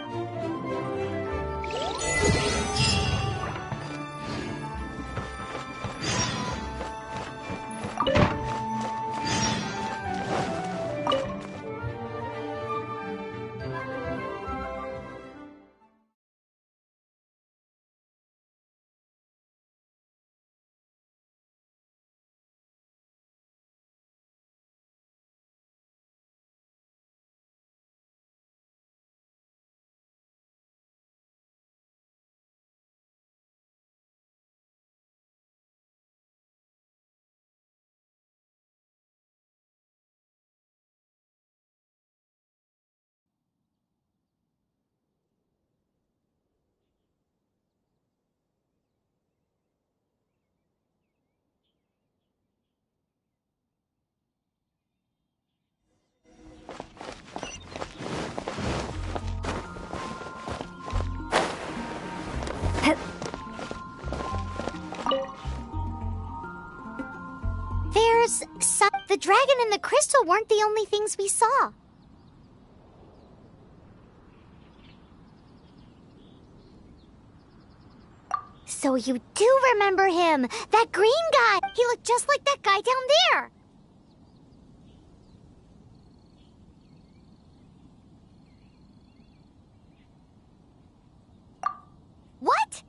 The dragon and the crystal weren't the only things we saw. So you do remember him! That green guy! He looked just like that guy down there! What?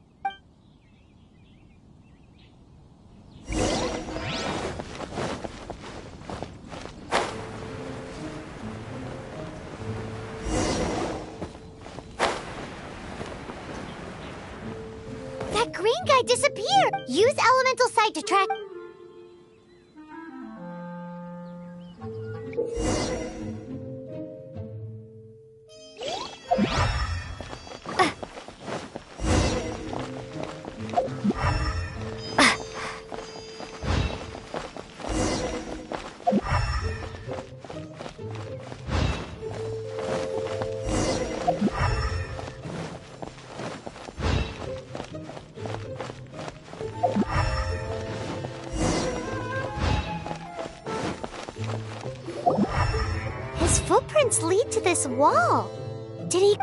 That green guy disappeared! Use elemental sight to track... His footprints lead to this wall. Did he...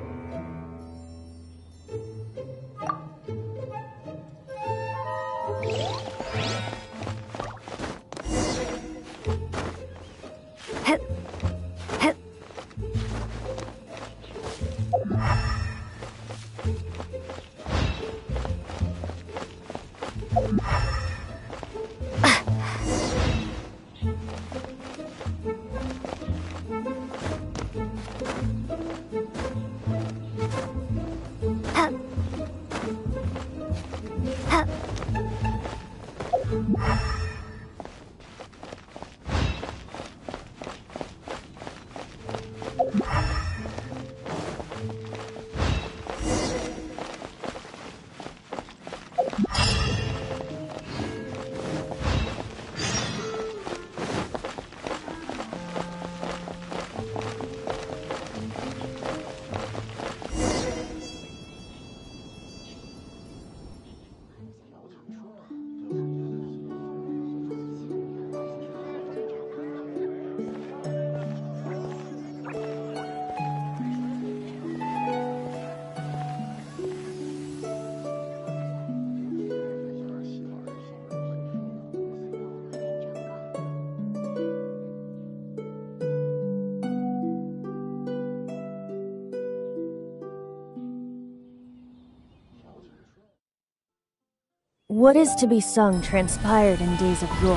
What is to be sung transpired in days of yore,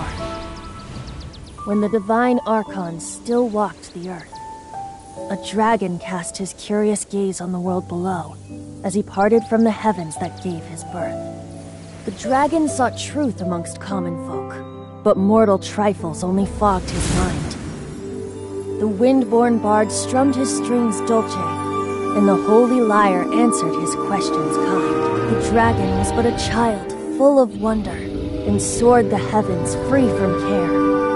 when the divine Archons still walked the earth. A dragon cast his curious gaze on the world below, as he parted from the heavens that gave his birth. The dragon sought truth amongst common folk, but mortal trifles only fogged his mind. The wind-born bard strummed his strings dolce, and the holy lyre answered his questions kind. The dragon was but a child, full of wonder, and soared the heavens free from care.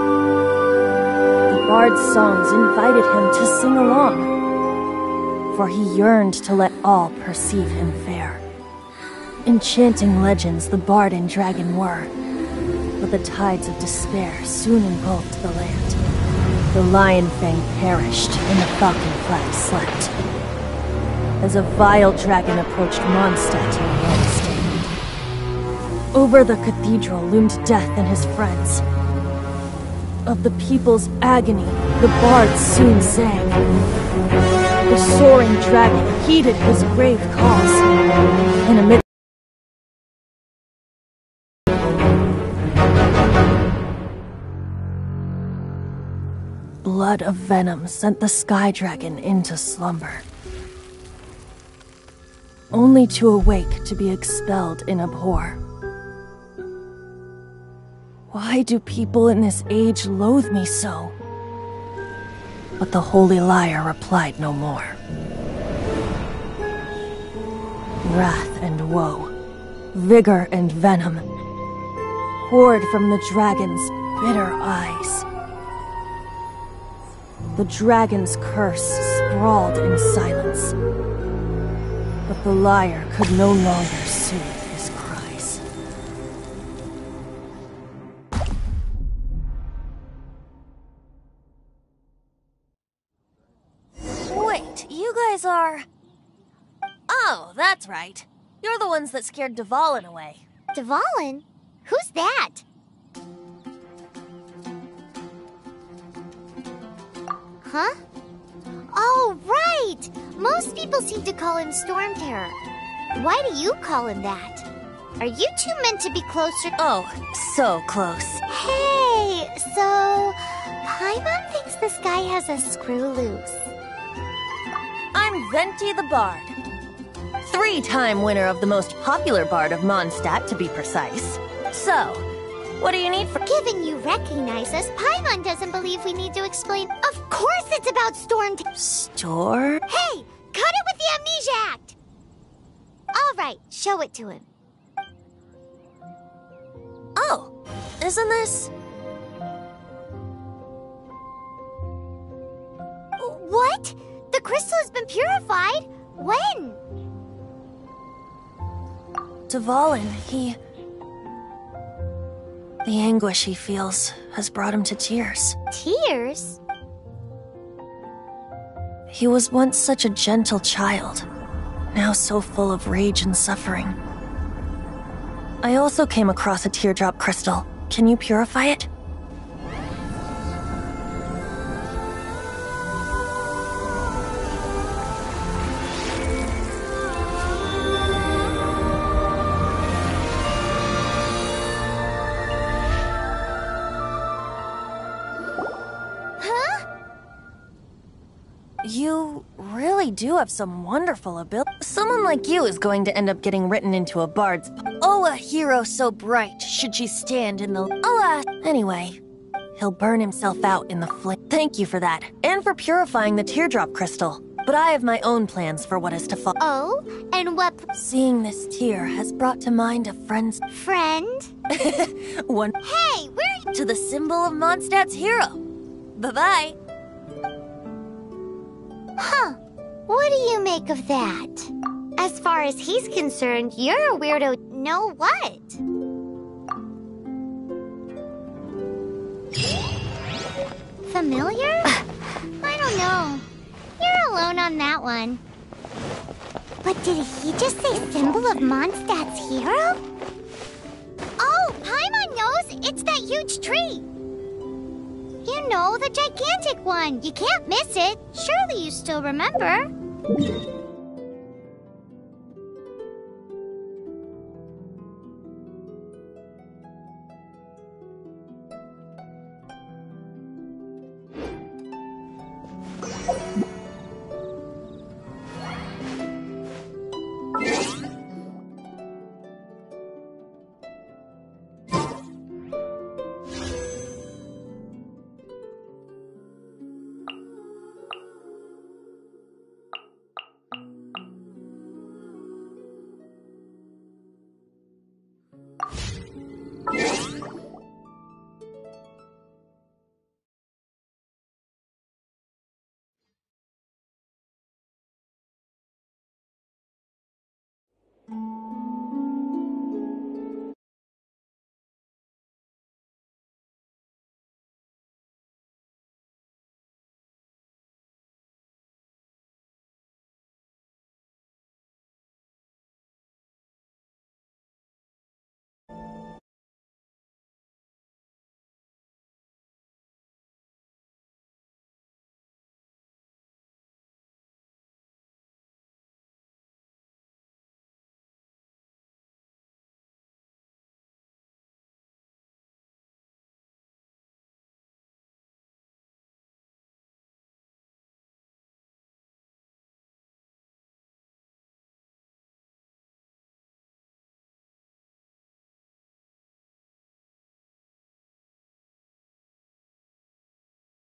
The bard's songs invited him to sing along, for he yearned to let all perceive him fair. Enchanting legends the bard and dragon were, but the tides of despair soon engulfed the land. The lion fang perished, and the falcon flag slept, as a vile dragon approached Mondstadt in a long stand. Over the cathedral loomed death and his friends. Of the people's agony, the bard soon sang. The soaring dragon heeded his grave calls, and amid blood of venom sent the sky dragon into slumber, only to awake to be expelled in abhor. Why do people in this age loathe me so? But the holy lyre replied no more. Wrath and woe, vigor and venom, poured from the dragon's bitter eyes. The dragon's curse sprawled in silence, but the lyre could no longer soothe his cries. Wait, you guys are... Oh, that's right. You're the ones that scared Dvalin away. Dvalin? Who's that? Huh? Oh, right! Most people seem to call him Storm Terror. Why do you call him that? Are you two meant to be closer? Oh, so close. Hey, so... Paimon thinks this guy has a screw loose. I'm Venti the Bard. 3-time winner of the most popular bard of Mondstadt, to be precise. So, what do you need for... Given you recognize us, Paimon doesn't believe we need to explain. Of course it's about Store? Hey! Cut it with the Amnesia Act! Alright, show it to him. Oh, isn't this... What? The crystal has been purified? When? Dvalin, he... The anguish he feels has brought him to tears. Tears? He was once such a gentle child, now so full of rage and suffering. I also came across a teardrop crystal. Can you purify it? You really do have some wonderful ability. Someone like you is going to end up getting written into a bard's. Oh, a hero so bright, should she stand in the. Alas! Anyway, he'll burn himself out in the flame. Thank you for that, and for purifying the teardrop crystal. But I have my own plans for what is to follow. Oh, and what? Seeing this tear has brought to mind a friend's. Friend? One. Hey, where? To the symbol of Mondstadt's hero. Bye-bye. Huh. What do you make of that? As far as he's concerned, you're a weirdo. No what? Familiar? I don't know. You're alone on that one. But did he just say symbol of Mondstadt's hero? Oh, Paimon knows! It's that huge tree! You know, the gigantic one. You can't miss it. Surely you still remember.